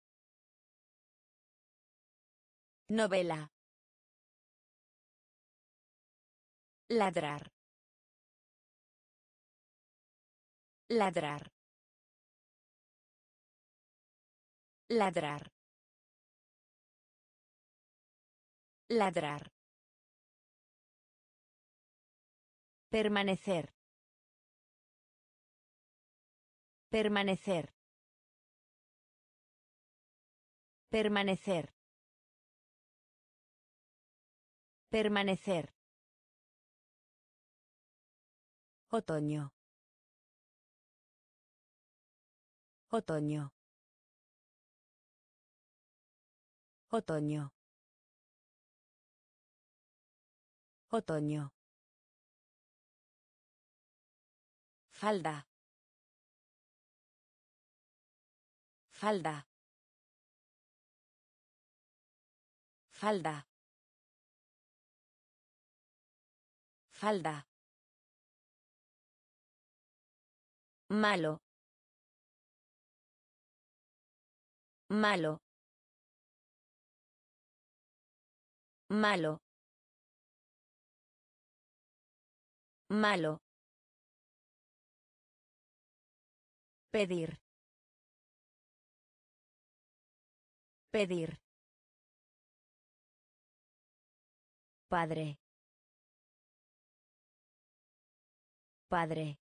Novela. Ladrar. Ladrar. Ladrar. Ladrar. Permanecer. Permanecer. Permanecer. Permanecer. Otoño. Otoño. Otoño. Otoño. Falda. Falda. Falda. Falda. Malo. Malo. Malo. Malo. Pedir. Pedir. Padre. Padre.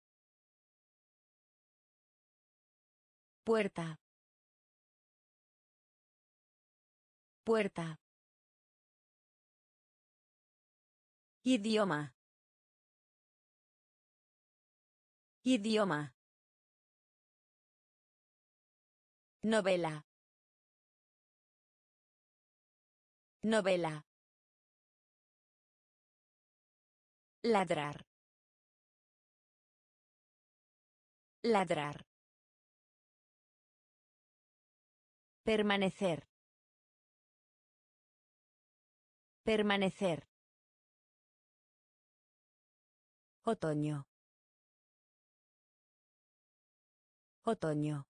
Puerta. Puerta. Idioma. Idioma. Novela. Novela. Ladrar. Ladrar. Permanecer. Permanecer. Otoño. Otoño.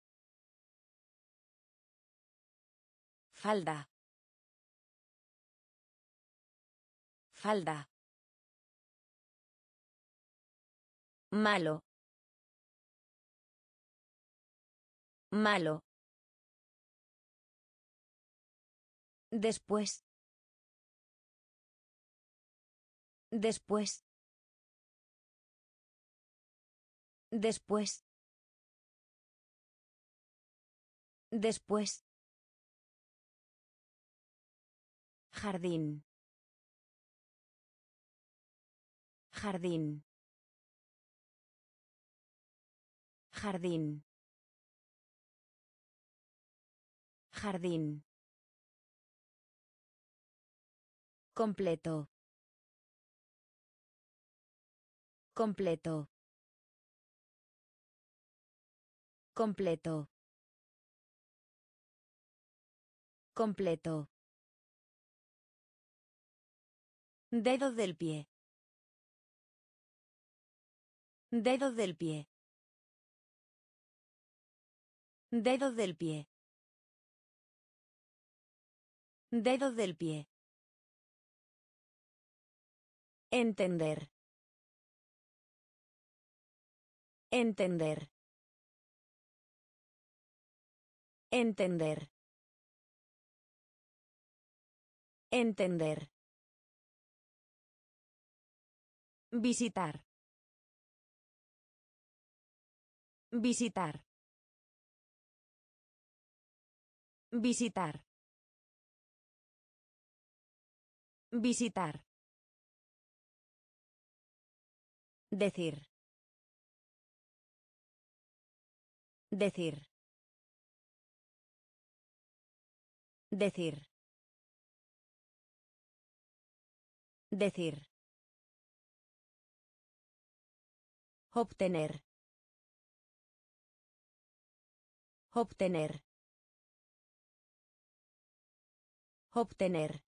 Falda. Falda. Malo. Malo. Después. Después. Después. Después. Jardín. Jardín. Jardín. Jardín. Completo. Completo. Completo. Completo. Dedo del pie. Dedo del pie. Dedo del pie. Dedo del pie. Entender. Entender. Entender. Entender. Visitar. Visitar. Visitar. Visitar. Decir. Decir. Decir. Decir. Obtener. Obtener. Obtener.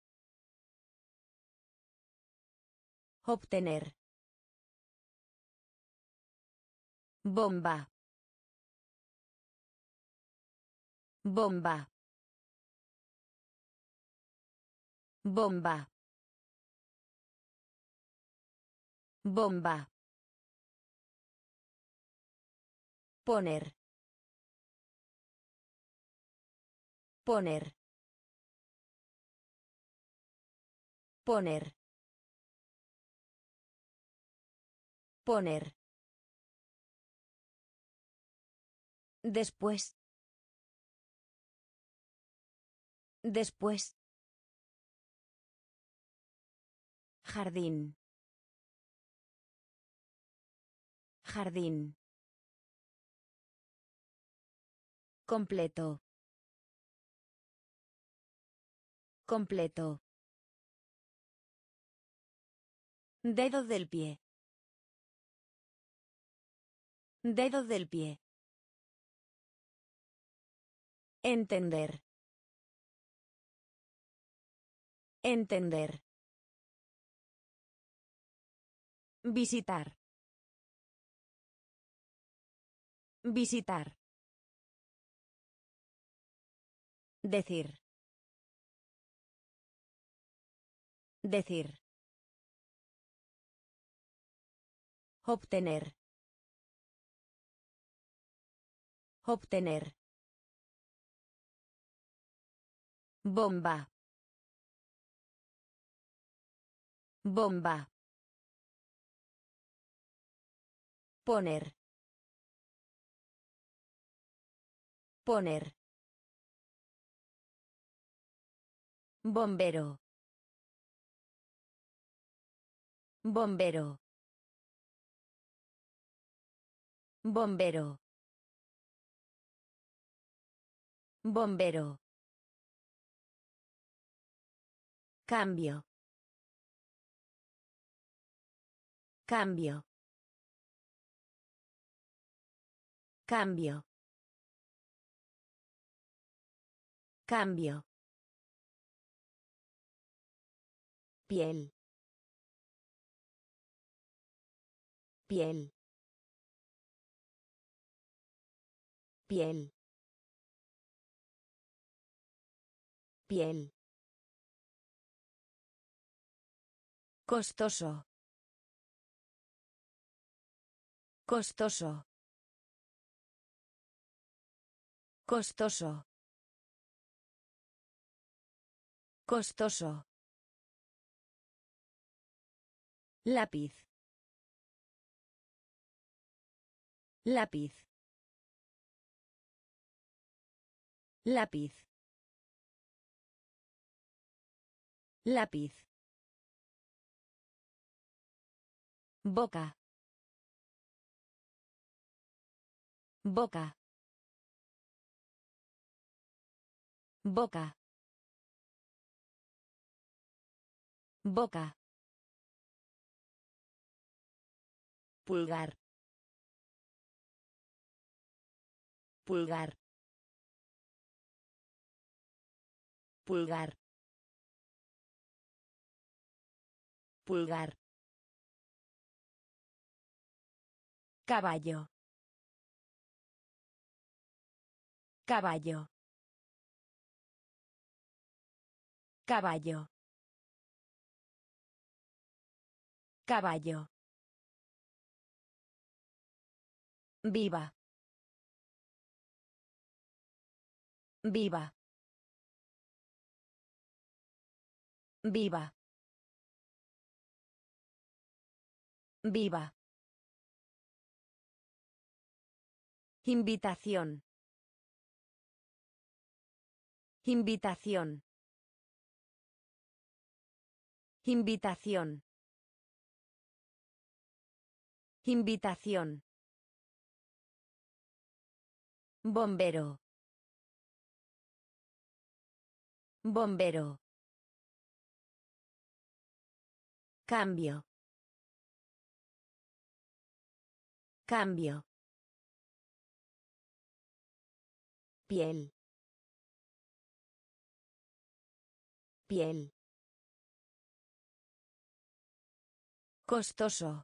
Obtener. Bomba. Bomba. Bomba. Bomba. Poner. Poner. Poner. Poner. Después. Después. Jardín. Jardín. Completo. Completo. Dedo del pie. Dedo del pie. Entender. Entender. Visitar. Visitar. Decir. Decir. Obtener. Obtener. Bomba. Bomba. Poner. Poner. Bombero. Bombero. Bombero. Bombero. Cambio. Cambio. Cambio. Cambio. Piel. Piel. Piel. Piel. Costoso. Costoso. Costoso. Costoso. Lápiz. Lápiz. Lápiz. Lápiz. Boca. Boca. Boca. Boca. Pulgar. Pulgar. Pulgar. Pulgar. Caballo. Caballo. Caballo. Caballo. Viva. Viva. Viva. Viva. Invitación. Invitación. Invitación. Invitación. Bombero. Bombero. Cambio. Cambio. Piel. Piel. Costoso.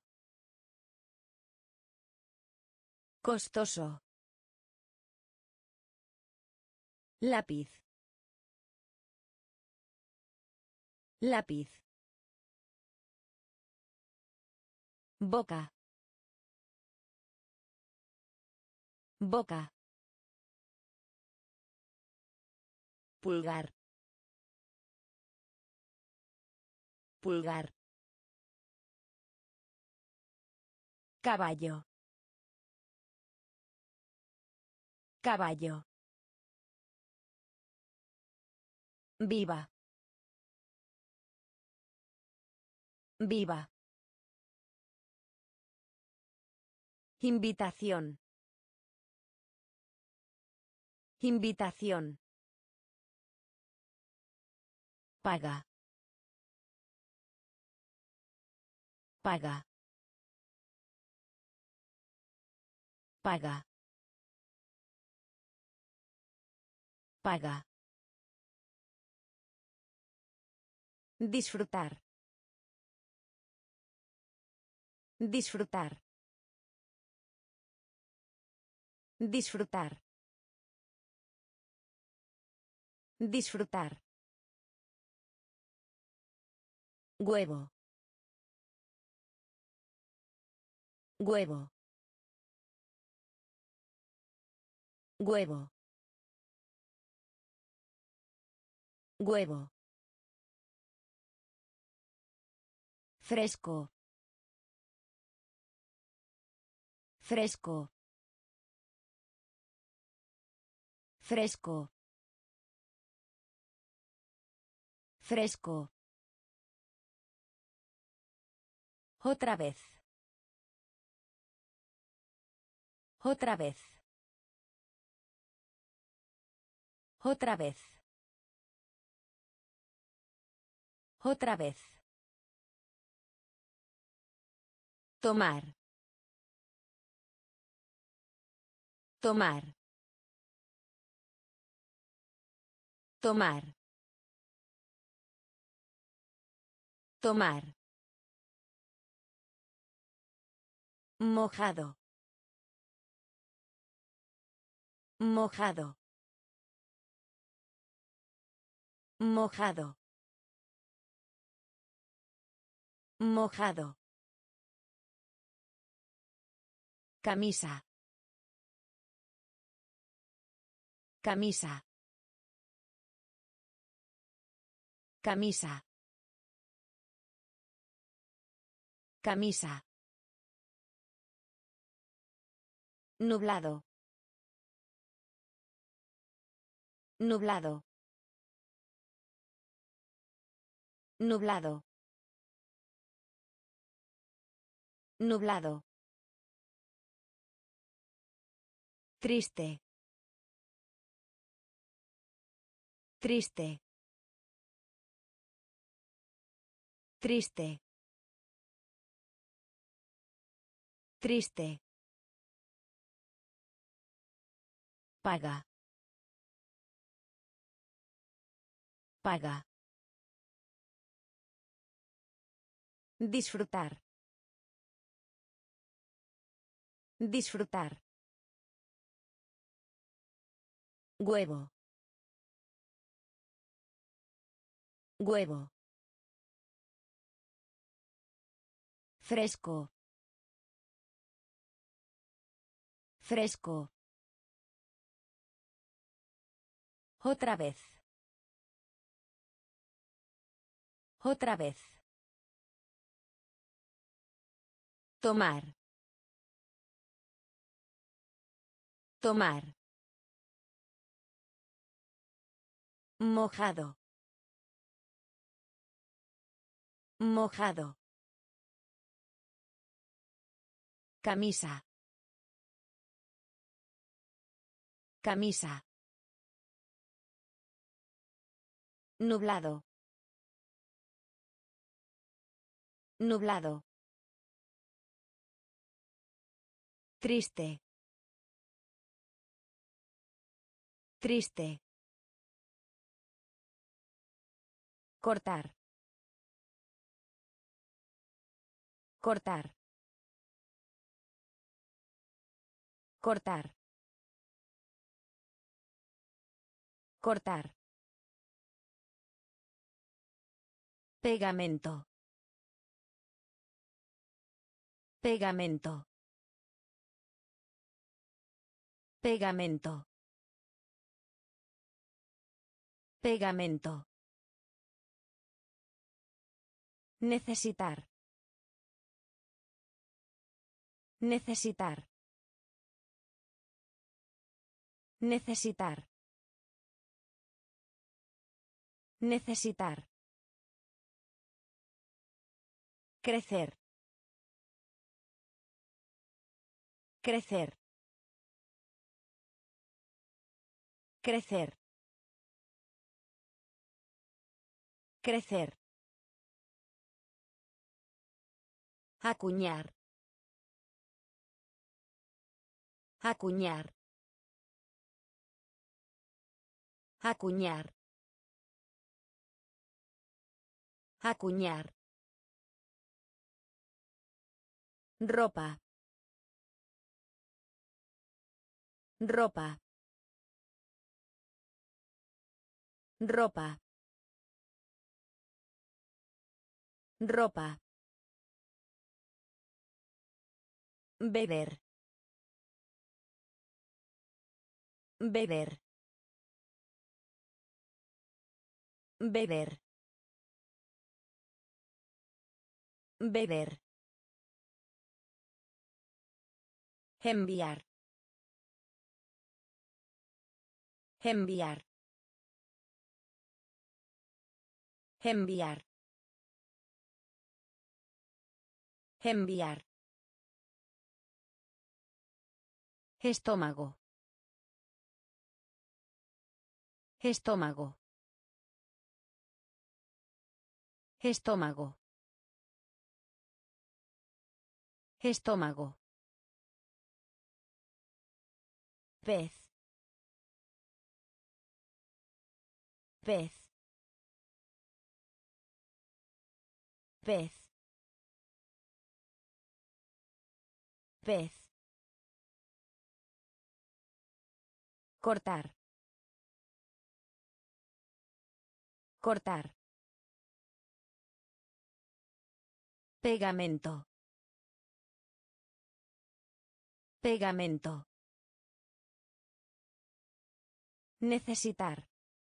Costoso. Lápiz. Lápiz. Boca. Boca. Pulgar. Pulgar. Caballo. Caballo. Viva. Viva. Invitación. Invitación. Paga. Paga. Paga. Paga. Disfrutar. Disfrutar. Disfrutar. Disfrutar. Huevo. Huevo. Huevo. Huevo. Fresco. Fresco. Fresco. Fresco. Otra vez. Otra vez. Otra vez. Otra vez. Tomar. Tomar. Tomar. Tomar. Mojado. Mojado. Mojado. Mojado. Camisa. Camisa. Camisa. Camisa. Nublado. Nublado. Nublado. Nublado. Triste. Triste. Triste. Triste. Paga. Paga. Disfrutar. Disfrutar. Huevo. Huevo. Fresco. Fresco. Otra vez. Otra vez. Tomar. Tomar. Mojado. Mojado. Camisa. Camisa. Nublado. Nublado. Triste. Triste. Cortar. Cortar. Cortar. Cortar. Pegamento. Pegamento. Pegamento. Pegamento. Necesitar. Necesitar. Necesitar. Necesitar. Crecer. Crecer. Crecer. Crecer. Acuñar. Acuñar. Acuñar. Acuñar. Ropa. Ropa. Ropa. Ropa. Beber. Beber. Beber. Beber. Enviar. Enviar. Enviar. Enviar. Estómago. Estómago. Estómago. Estómago. Pez. Pez. Pez. Pez. Cortar. Cortar. Pegamento. Pegamento. Necesitar.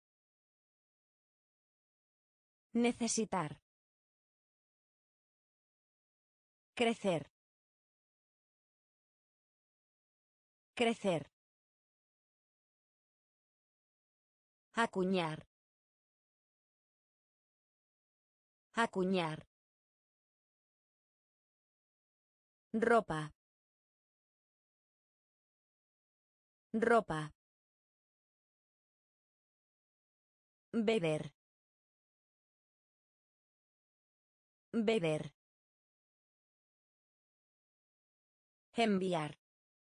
Necesitar. Crecer. Crecer. Acuñar. Acuñar. Ropa. Ropa. Beber. Beber. Enviar.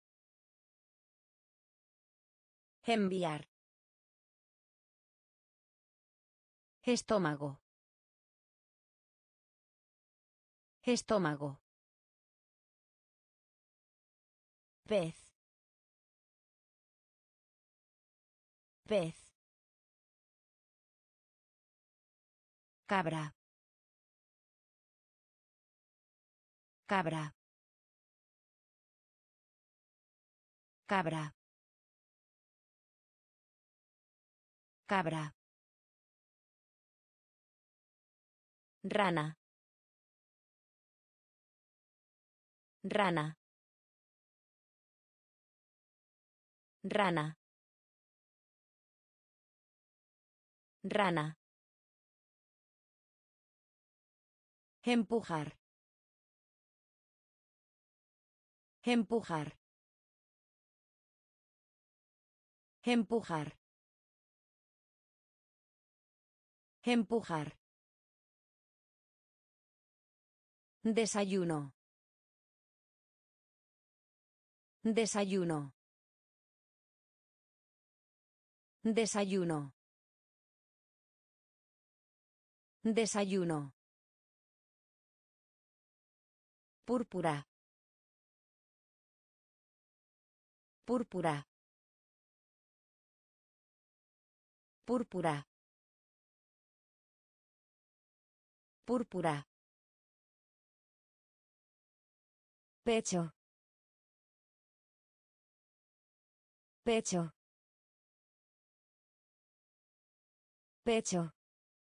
Enviar. Estómago. Estómago. Pez. Pez. Cabra. Cabra. Cabra. Cabra. Rana. Rana. Rana. Rana. Empujar. Empujar. Empujar. Empujar. Desayuno. Desayuno. Desayuno. Desayuno. Púrpura. Púrpura. Púrpura. Púrpura. Pecho. Pecho. Pecho.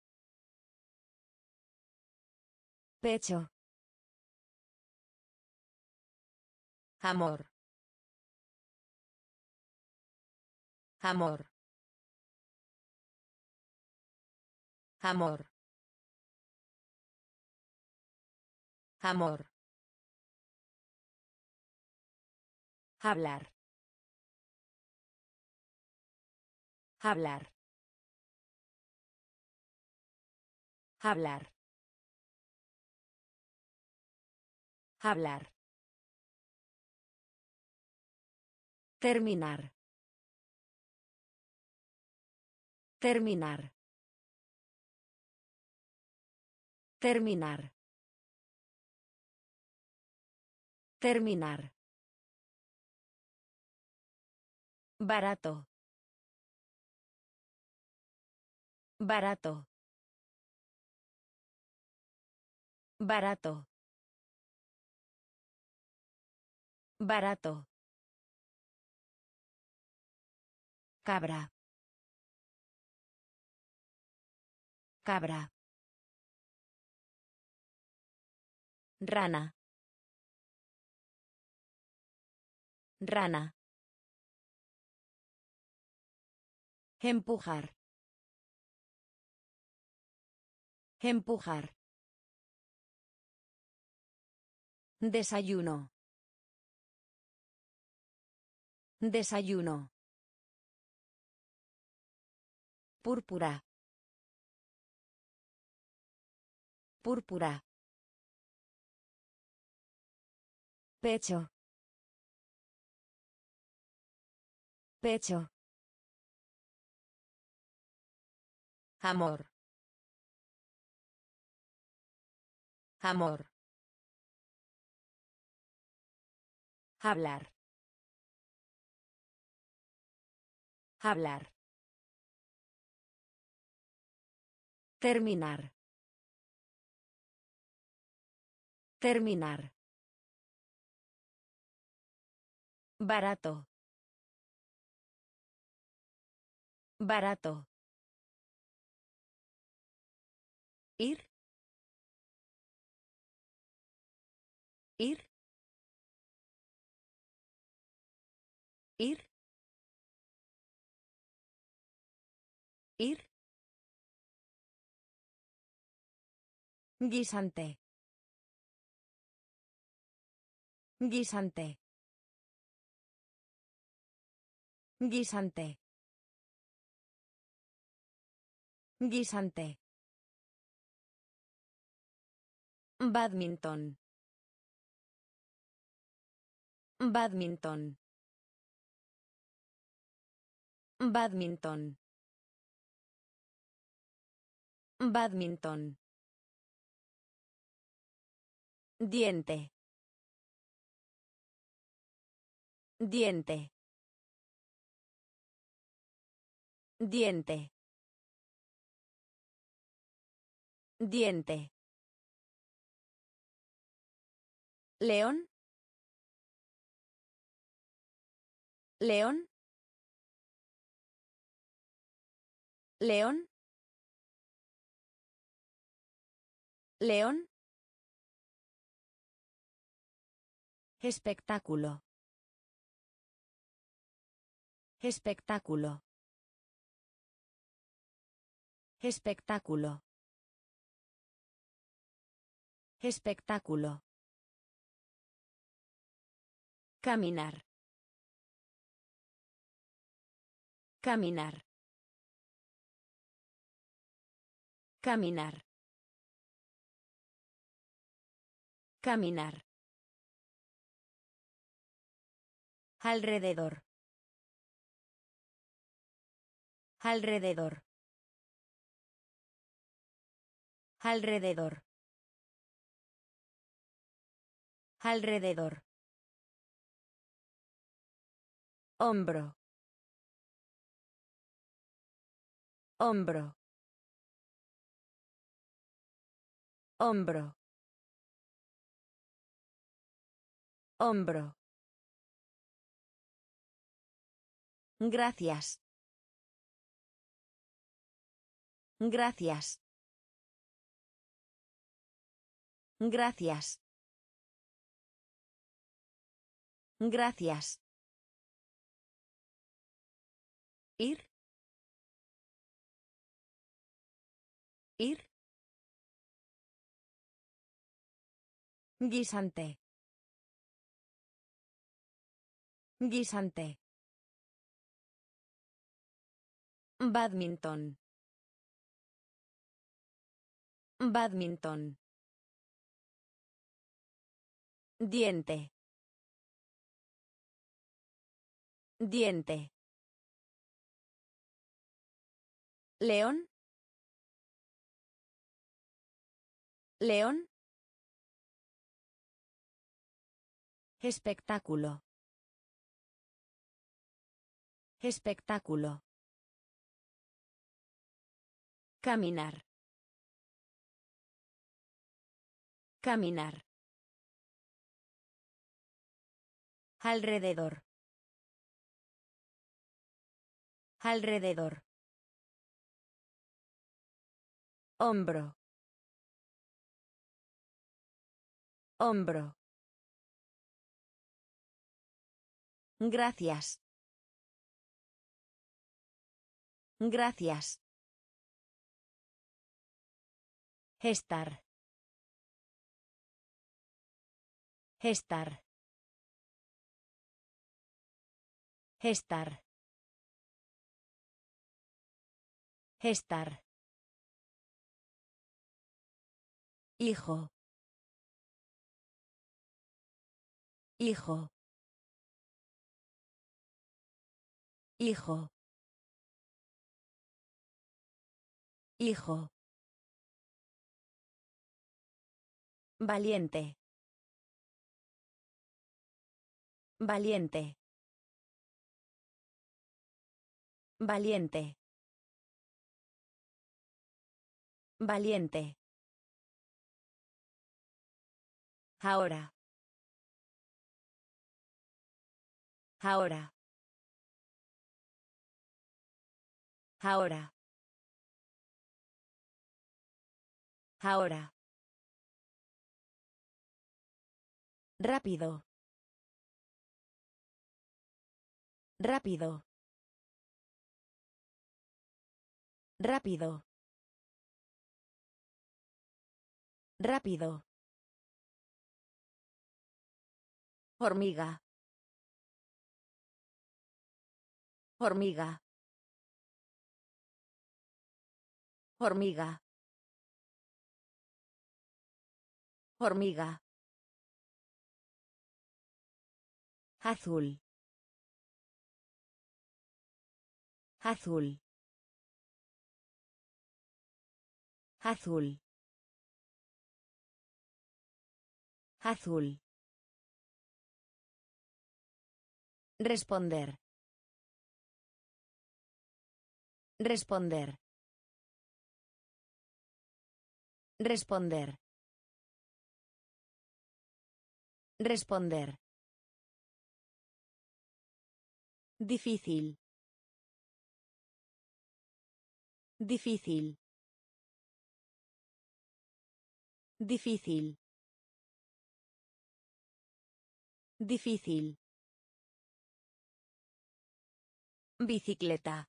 Pecho. Amor. Amor. Amor. Amor. Hablar. Hablar. Hablar. Hablar. Terminar. Terminar. Terminar. Terminar. Barato. Barato. Barato. Barato. Cabra. Cabra. Rana. Rana. Empujar. Empujar. Desayuno. Desayuno. Púrpura. Púrpura. Pecho. Pecho. Amor. Amor. Hablar. Hablar. Terminar. Terminar. Barato. Barato. Ir. Ir. Ir. Ir. Guisante. Guisante. Guisante. Guisante. Badminton. Badminton. Badminton. Badminton. Diente. Diente. Diente. Diente. León. León. León. León. Espectáculo. Espectáculo. Espectáculo. Espectáculo. Caminar. Caminar. Caminar. Caminar. Alrededor. Alrededor. Alrededor. Alrededor. Hombro. Hombro. Hombro. Hombro. Gracias. Gracias. Gracias. Gracias. Ir. Ir. Guisante. Guisante. Badminton. Badminton. Diente. Diente. León. León. Espectáculo. Espectáculo. Caminar. Caminar. Alrededor. Alrededor. Hombro. Hombro. Gracias. Gracias. Estar. Estar. Estar. Estar. Hijo. Hijo. Hijo. Hijo. Valiente. Valiente. Valiente. Valiente. Ahora. Ahora. Ahora. Ahora. Rápido. Rápido. Rápido. Rápido. Hormiga. Hormiga. Hormiga. Hormiga. Azul. Azul. Azul. Azul. Responder. Responder. Responder. Responder. Difícil. Difícil. Difícil. Difícil. Bicicleta.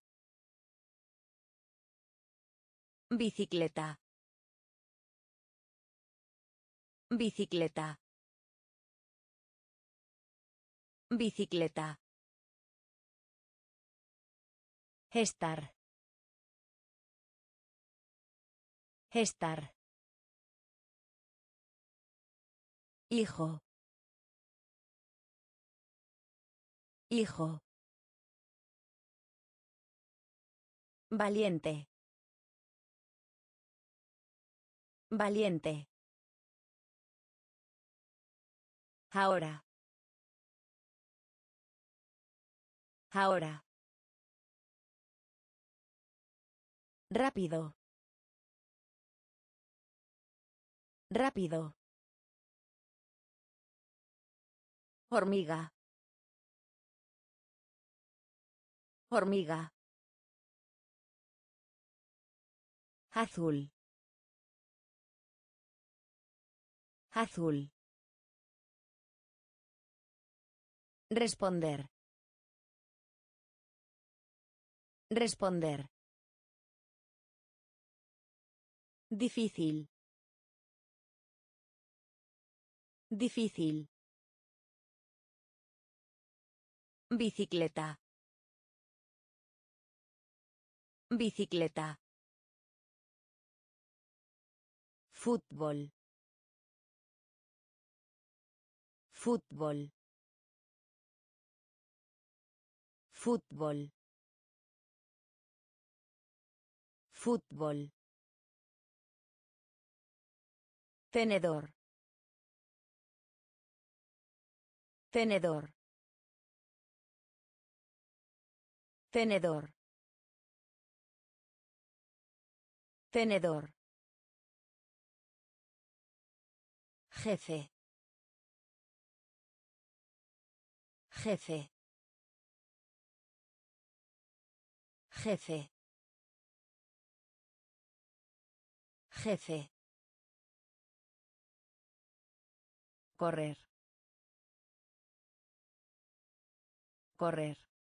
Bicicleta. Bicicleta. Bicicleta. Estar. Estar. Hijo. Hijo. Valiente. Valiente. Ahora. Ahora. Rápido. Rápido. Hormiga. Hormiga. Azul. Azul. Responder. Responder. Difícil. Difícil. Bicicleta. Bicicleta. Fútbol. Fútbol. Fútbol. Fútbol. Tenedor. Tenedor. Tenedor. Tenedor. Jefe. Jefe. Jefe. Jefe. Correr. Correr.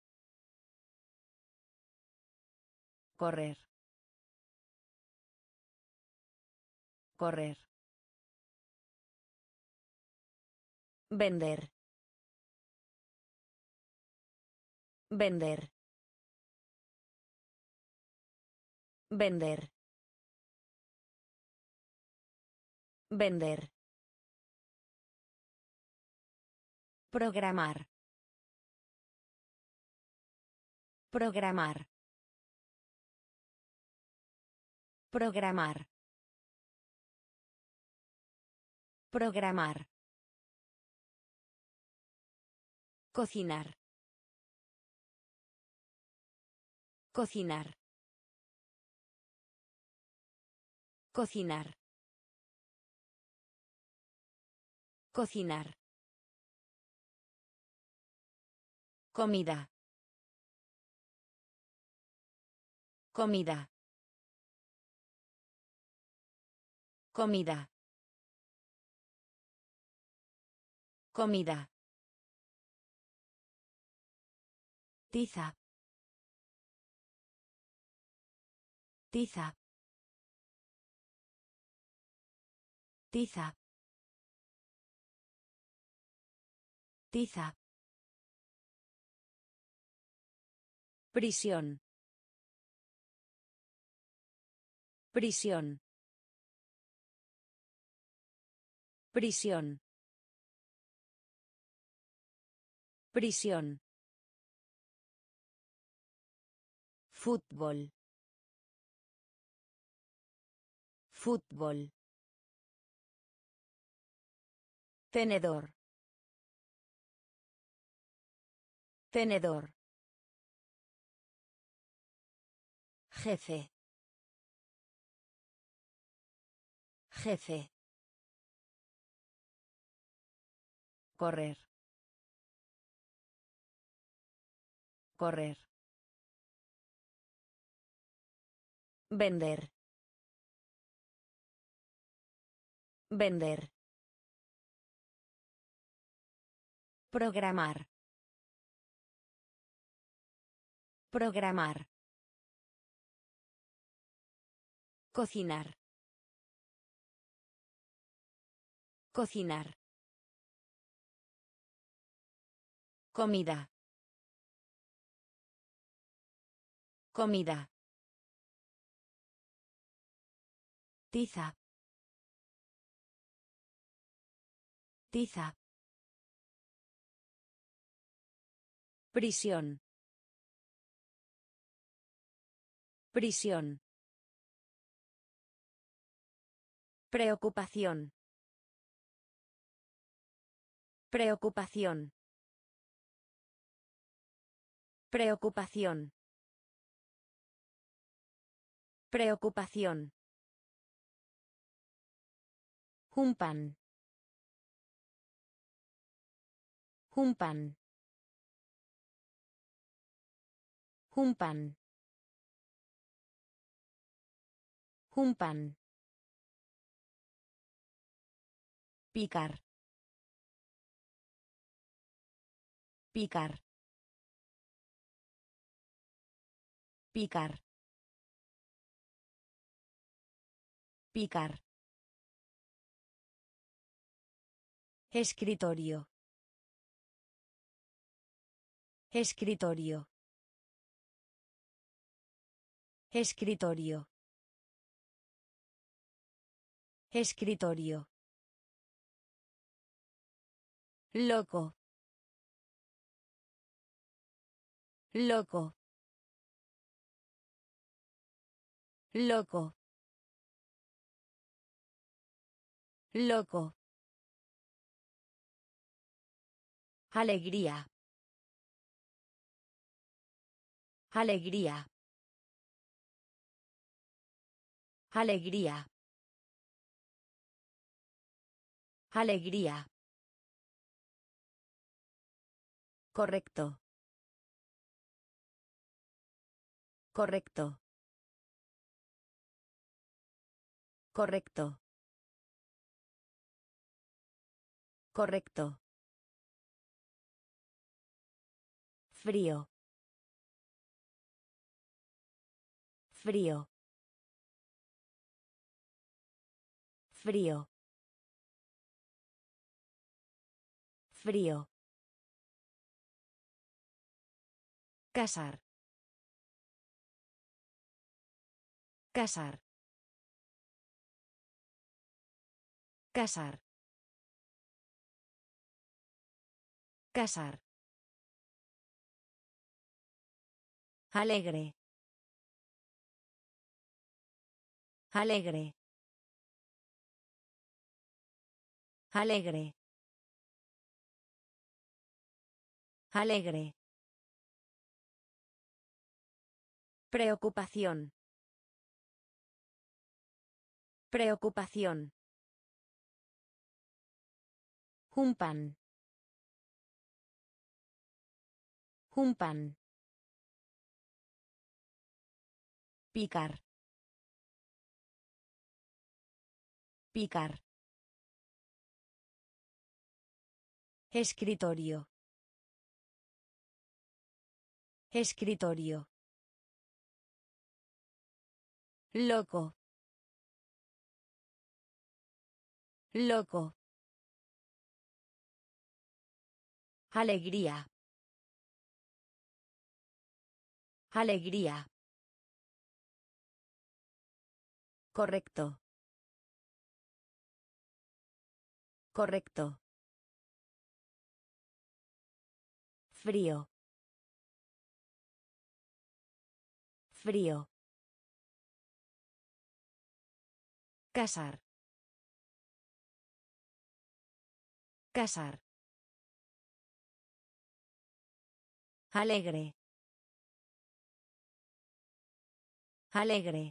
Correr. Correr. Vender. Vender. Vender. Vender. Programar. Programar. Programar. Programar. Cocinar. Cocinar. Cocinar. Cocinar. Comida. Comida. Comida. Comida. Tiza. Tiza. Tiza. Tiza. Prisión. Prisión. Prisión. Prisión. Fútbol. Fútbol. Tenedor. Tenedor. Jefe. Jefe. Correr. Correr. Vender. Vender. Programar. Programar. Cocinar. Cocinar. Comida. Comida. Tiza. Tiza. Prisión. Prisión. Preocupación. Preocupación. Preocupación. Preocupación. Humpan. Humpan. Humpan. Humpan. Picar. Picar. Picar. Picar. Escritorio. Escritorio. Escritorio. Escritorio. Loco. Loco. Loco. Loco. Alegría. Alegría. Alegría. Alegría. Correcto. Correcto. Correcto. Correcto. Frío. Frío. Frío. Frío. Casar. Casar. Casar. Casar. Alegre. Alegre. Alegre. Alegre. Preocupación. Preocupación. Humpan. Humpan. Picar. Picar. Escritorio. Escritorio. Loco. Loco. Alegría. Alegría. Correcto. Correcto. Frío. Frío. Casar. Casar. Alegre. Alegre.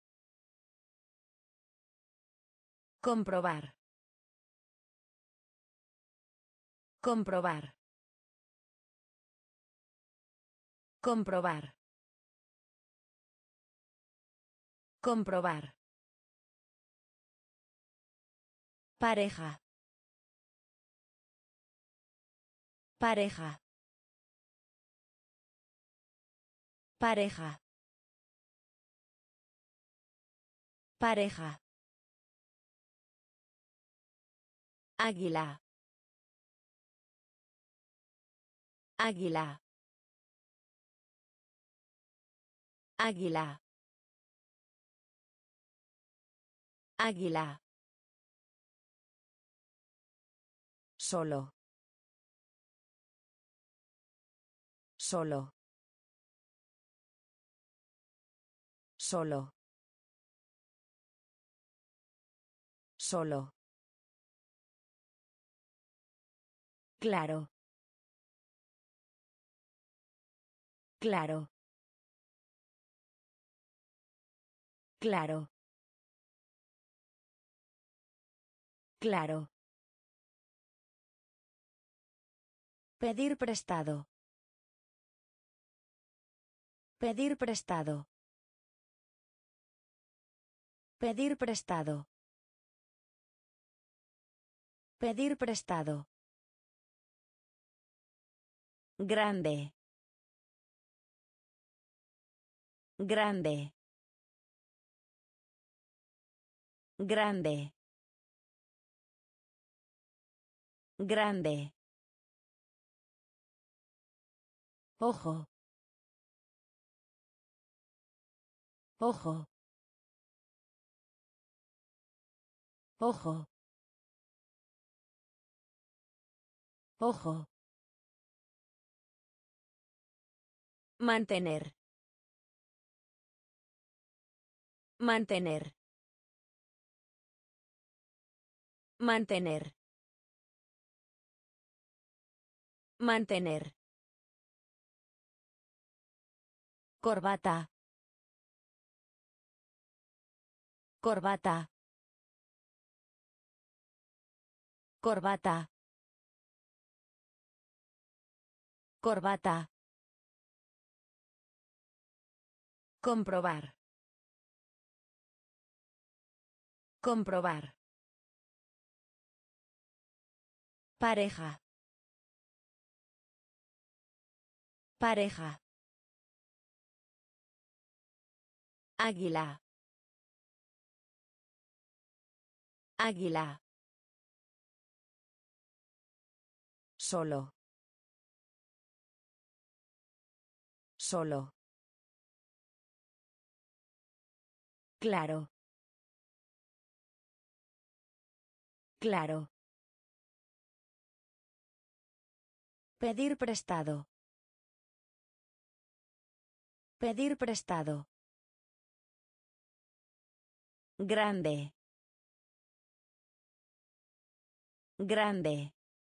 Comprobar. Comprobar. Comprobar. Comprobar. Pareja. Pareja. Pareja. Pareja. Águila. Águila. Águila. Águila. Solo. Solo. Solo. Solo. Claro. Claro. Claro. Claro. Pedir prestado. Pedir prestado. Pedir prestado. Pedir prestado. Grande. Grande. Grande. Grande. Ojo. Ojo. Ojo. Ojo. Mantener. Mantener. Mantener. Mantener. Corbata. Corbata. Corbata. Corbata. Comprobar. Comprobar. Pareja. Pareja. Águila. Águila. Solo. Solo. Claro. Claro. Pedir prestado. Pedir prestado. Grande. Grande.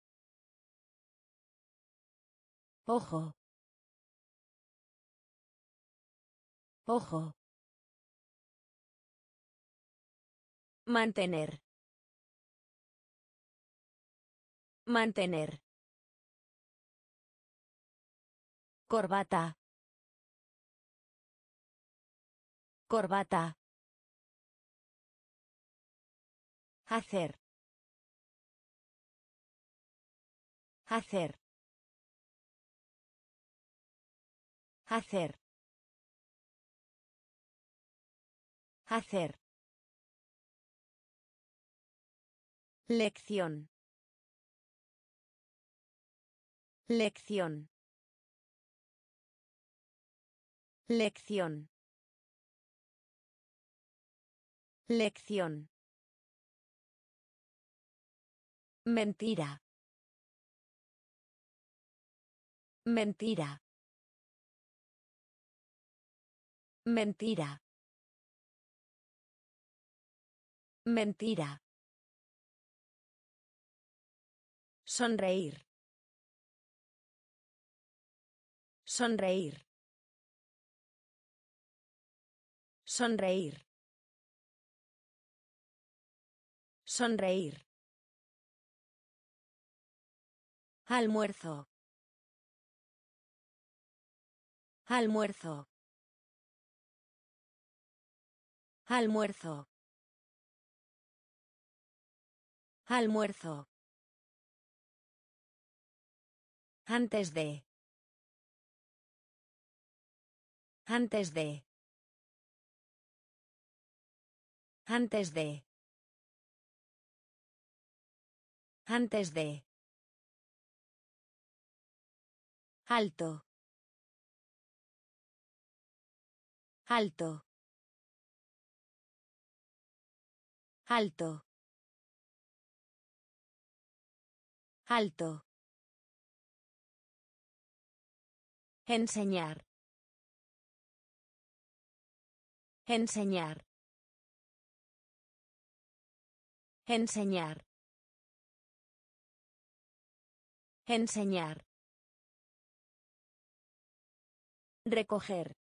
Ojo. Ojo. Mantener. Mantener. Corbata. Corbata. Hacer. Hacer. Hacer. Hacer. Lección. Lección. Lección. Lección. Mentira. Mentira. Mentira. Mentira. Sonreír. Sonreír. Sonreír. Sonreír. Almuerzo. Almuerzo. Almuerzo. Almuerzo. Antes de. Antes de. Antes de. Antes de. Alto. Alto. Alto. Alto. Enseñar. Enseñar. Enseñar. Enseñar. Recoger.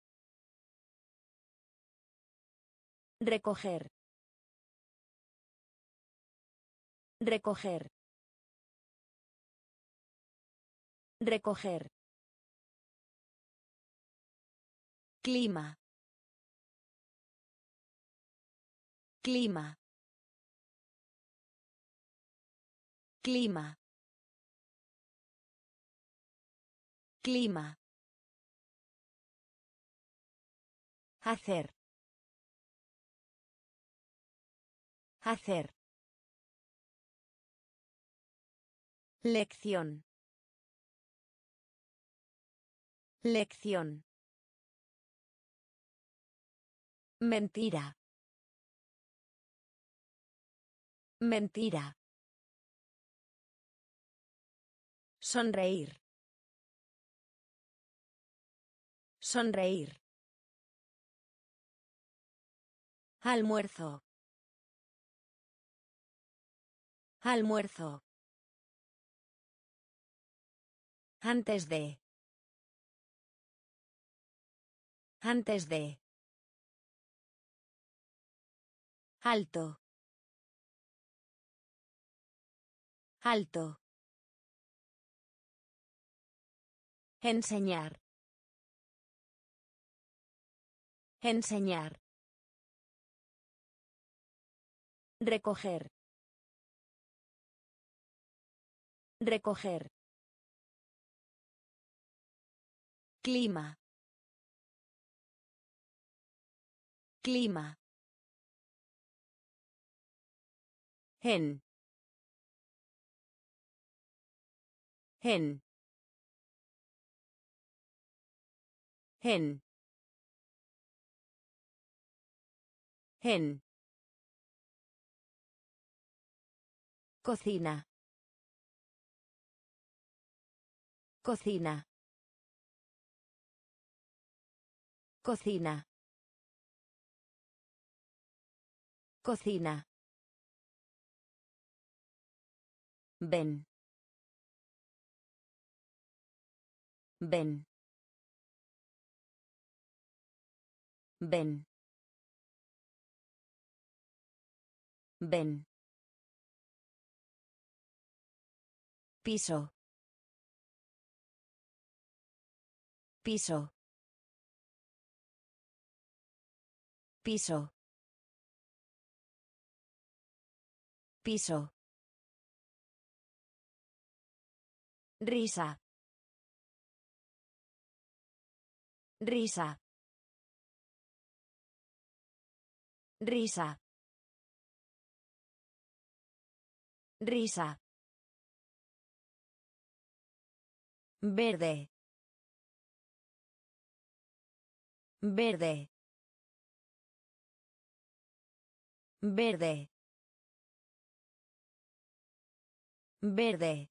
Recoger. Recoger. Recoger. Clima. Clima. Clima. Clima. Hacer. Hacer. Lección. Lección. Mentira. Mentira. Sonreír. Sonreír. Almuerzo. Almuerzo. Antes de. Antes de. Alto. Alto. Enseñar. Enseñar. Recoger. Recoger. Clima. Clima. En. En. En. En. Cocina. Cocina. Cocina. Cocina. Ven. Ven. Ven. Ven. Piso. Piso. Piso. Piso. Risa. Risa. Risa. Risa. Verde. Verde. Verde. Verde.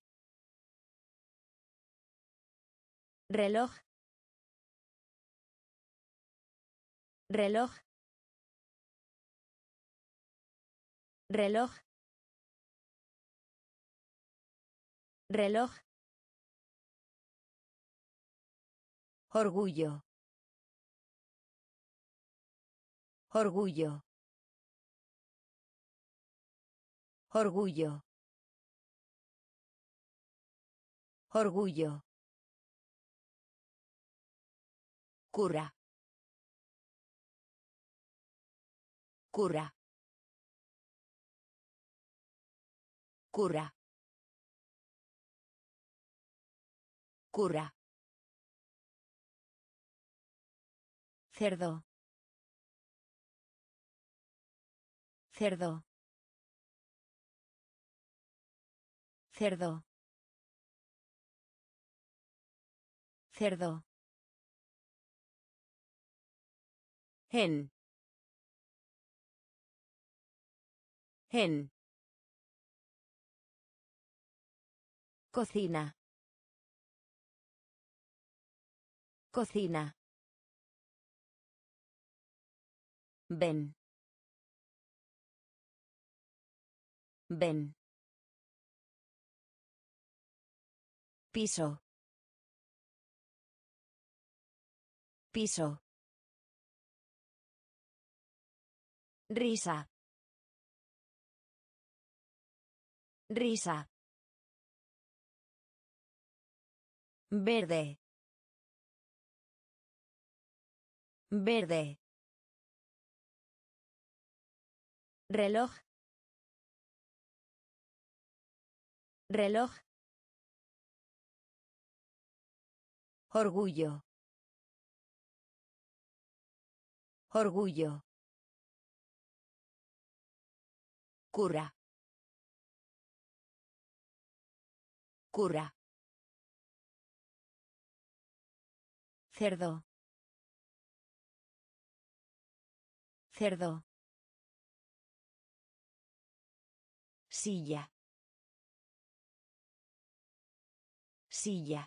Reloj. Reloj. Reloj. Reloj. Orgullo. Orgullo. Orgullo. Orgullo. Cura. Cura. Cura. Cura. Cerdo. Cerdo. Cerdo. Cerdo. En. En. Cocina. Cocina. Ven. Ven. Piso. Piso. Risa. Risa. Verde. Verde. Reloj. Reloj. Orgullo. Orgullo. Cura. Cura. Cerdo. Cerdo. Silla. Silla.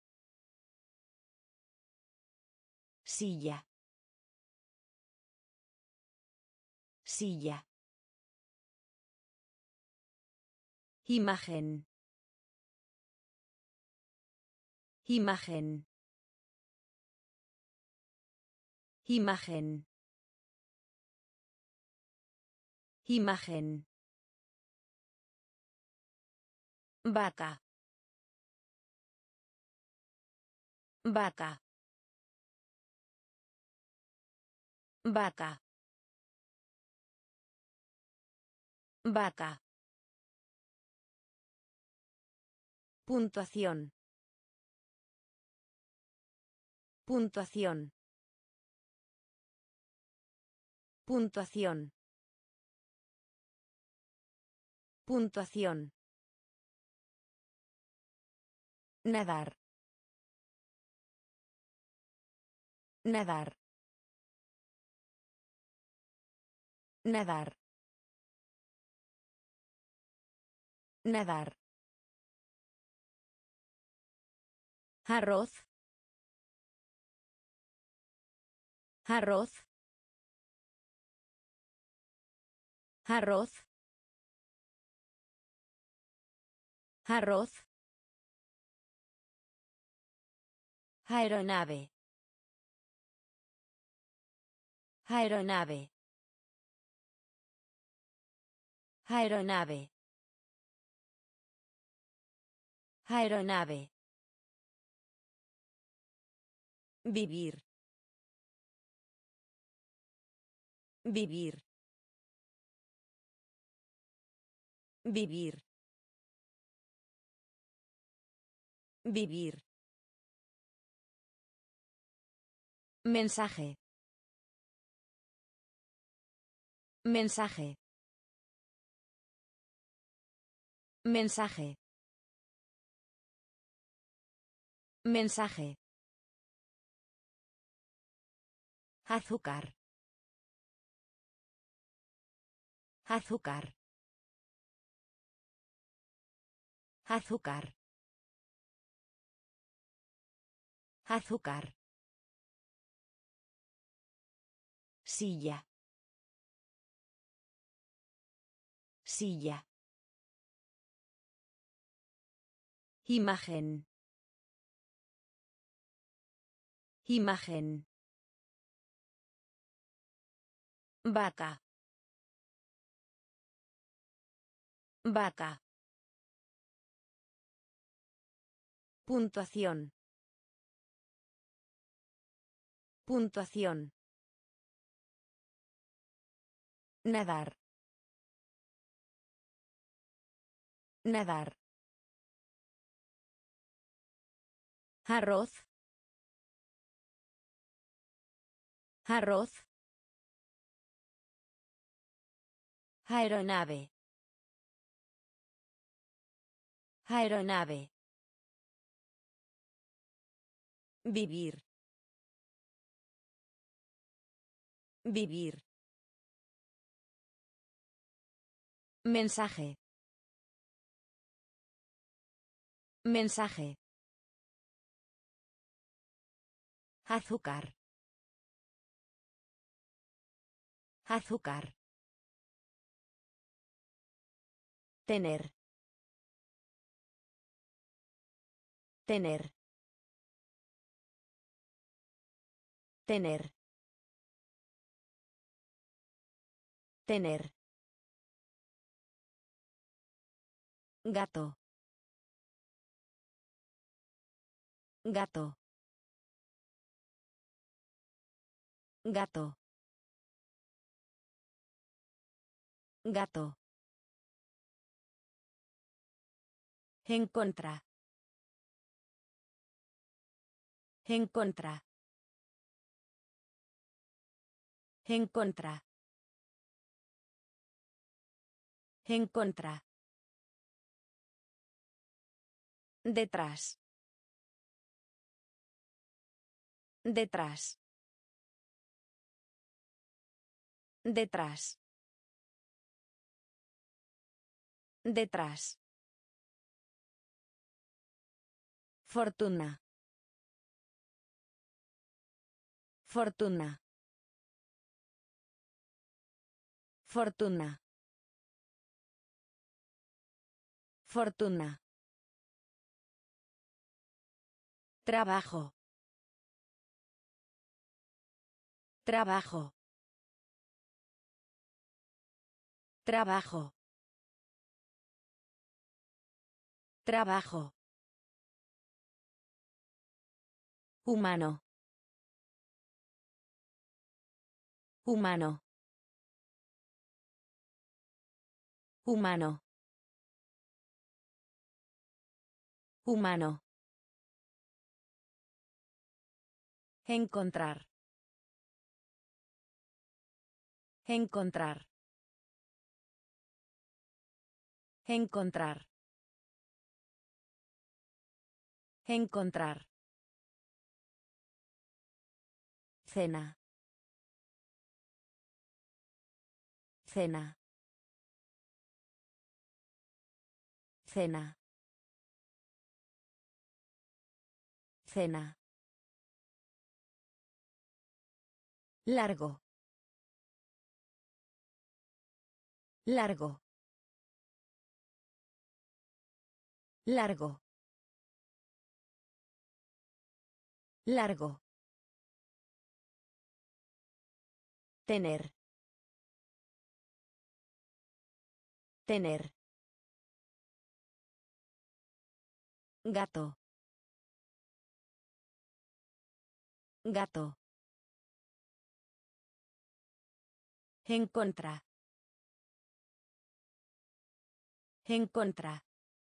Silla. Silla. Imagen. Imagen. Imagen. Imagen. Vaca. Vaca. Vaca. Vaca. Puntuación. Puntuación. Puntuación. Puntuación. Nadar. Nadar. Nadar. Nadar. Arroz. Arroz. Arroz. Arroz. Aeronave. Aeronave. Aeronave. Aeronave. Vivir. Vivir. Vivir. Vivir. Mensaje. Mensaje. Mensaje. Mensaje. Azúcar. Azúcar. Azúcar. Azúcar. Silla. Silla. Imagen. Imagen. Vaca. Vaca. Puntuación. Puntuación. Nadar. Nadar. Arroz. Arroz. Aeronave. Aeronave. Vivir. Vivir. Mensaje. Mensaje. Azúcar. Azúcar. Tener. Tener. Tener. Tener. Gato. Gato. Gato. Gato. En contra. En contra. En contra. En contra. Detrás. Detrás. Detrás. Detrás. Fortuna. Fortuna. Fortuna. Fortuna. Trabajo. Trabajo. Trabajo. Trabajo. Humano. Humano. Humano. Humano. Encontrar. Encontrar. Encontrar. Encontrar. Cena. Cena. Cena. Cena. Largo. Largo. Largo. Largo. Tener. Tener. Gato. Gato. En contra. En contra.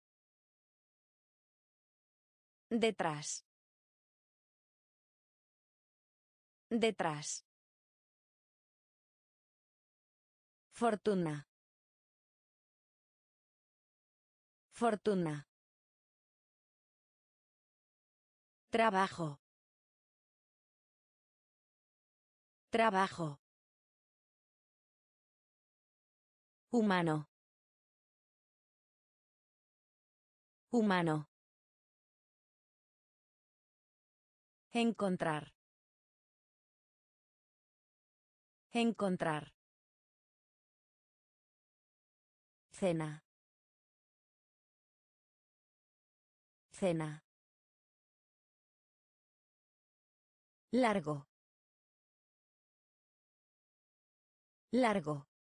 Detrás. Detrás. Fortuna. Fortuna. Trabajo. Trabajo. Humano. Humano. Encontrar. Encontrar. Cena. Cena. Largo. Largo.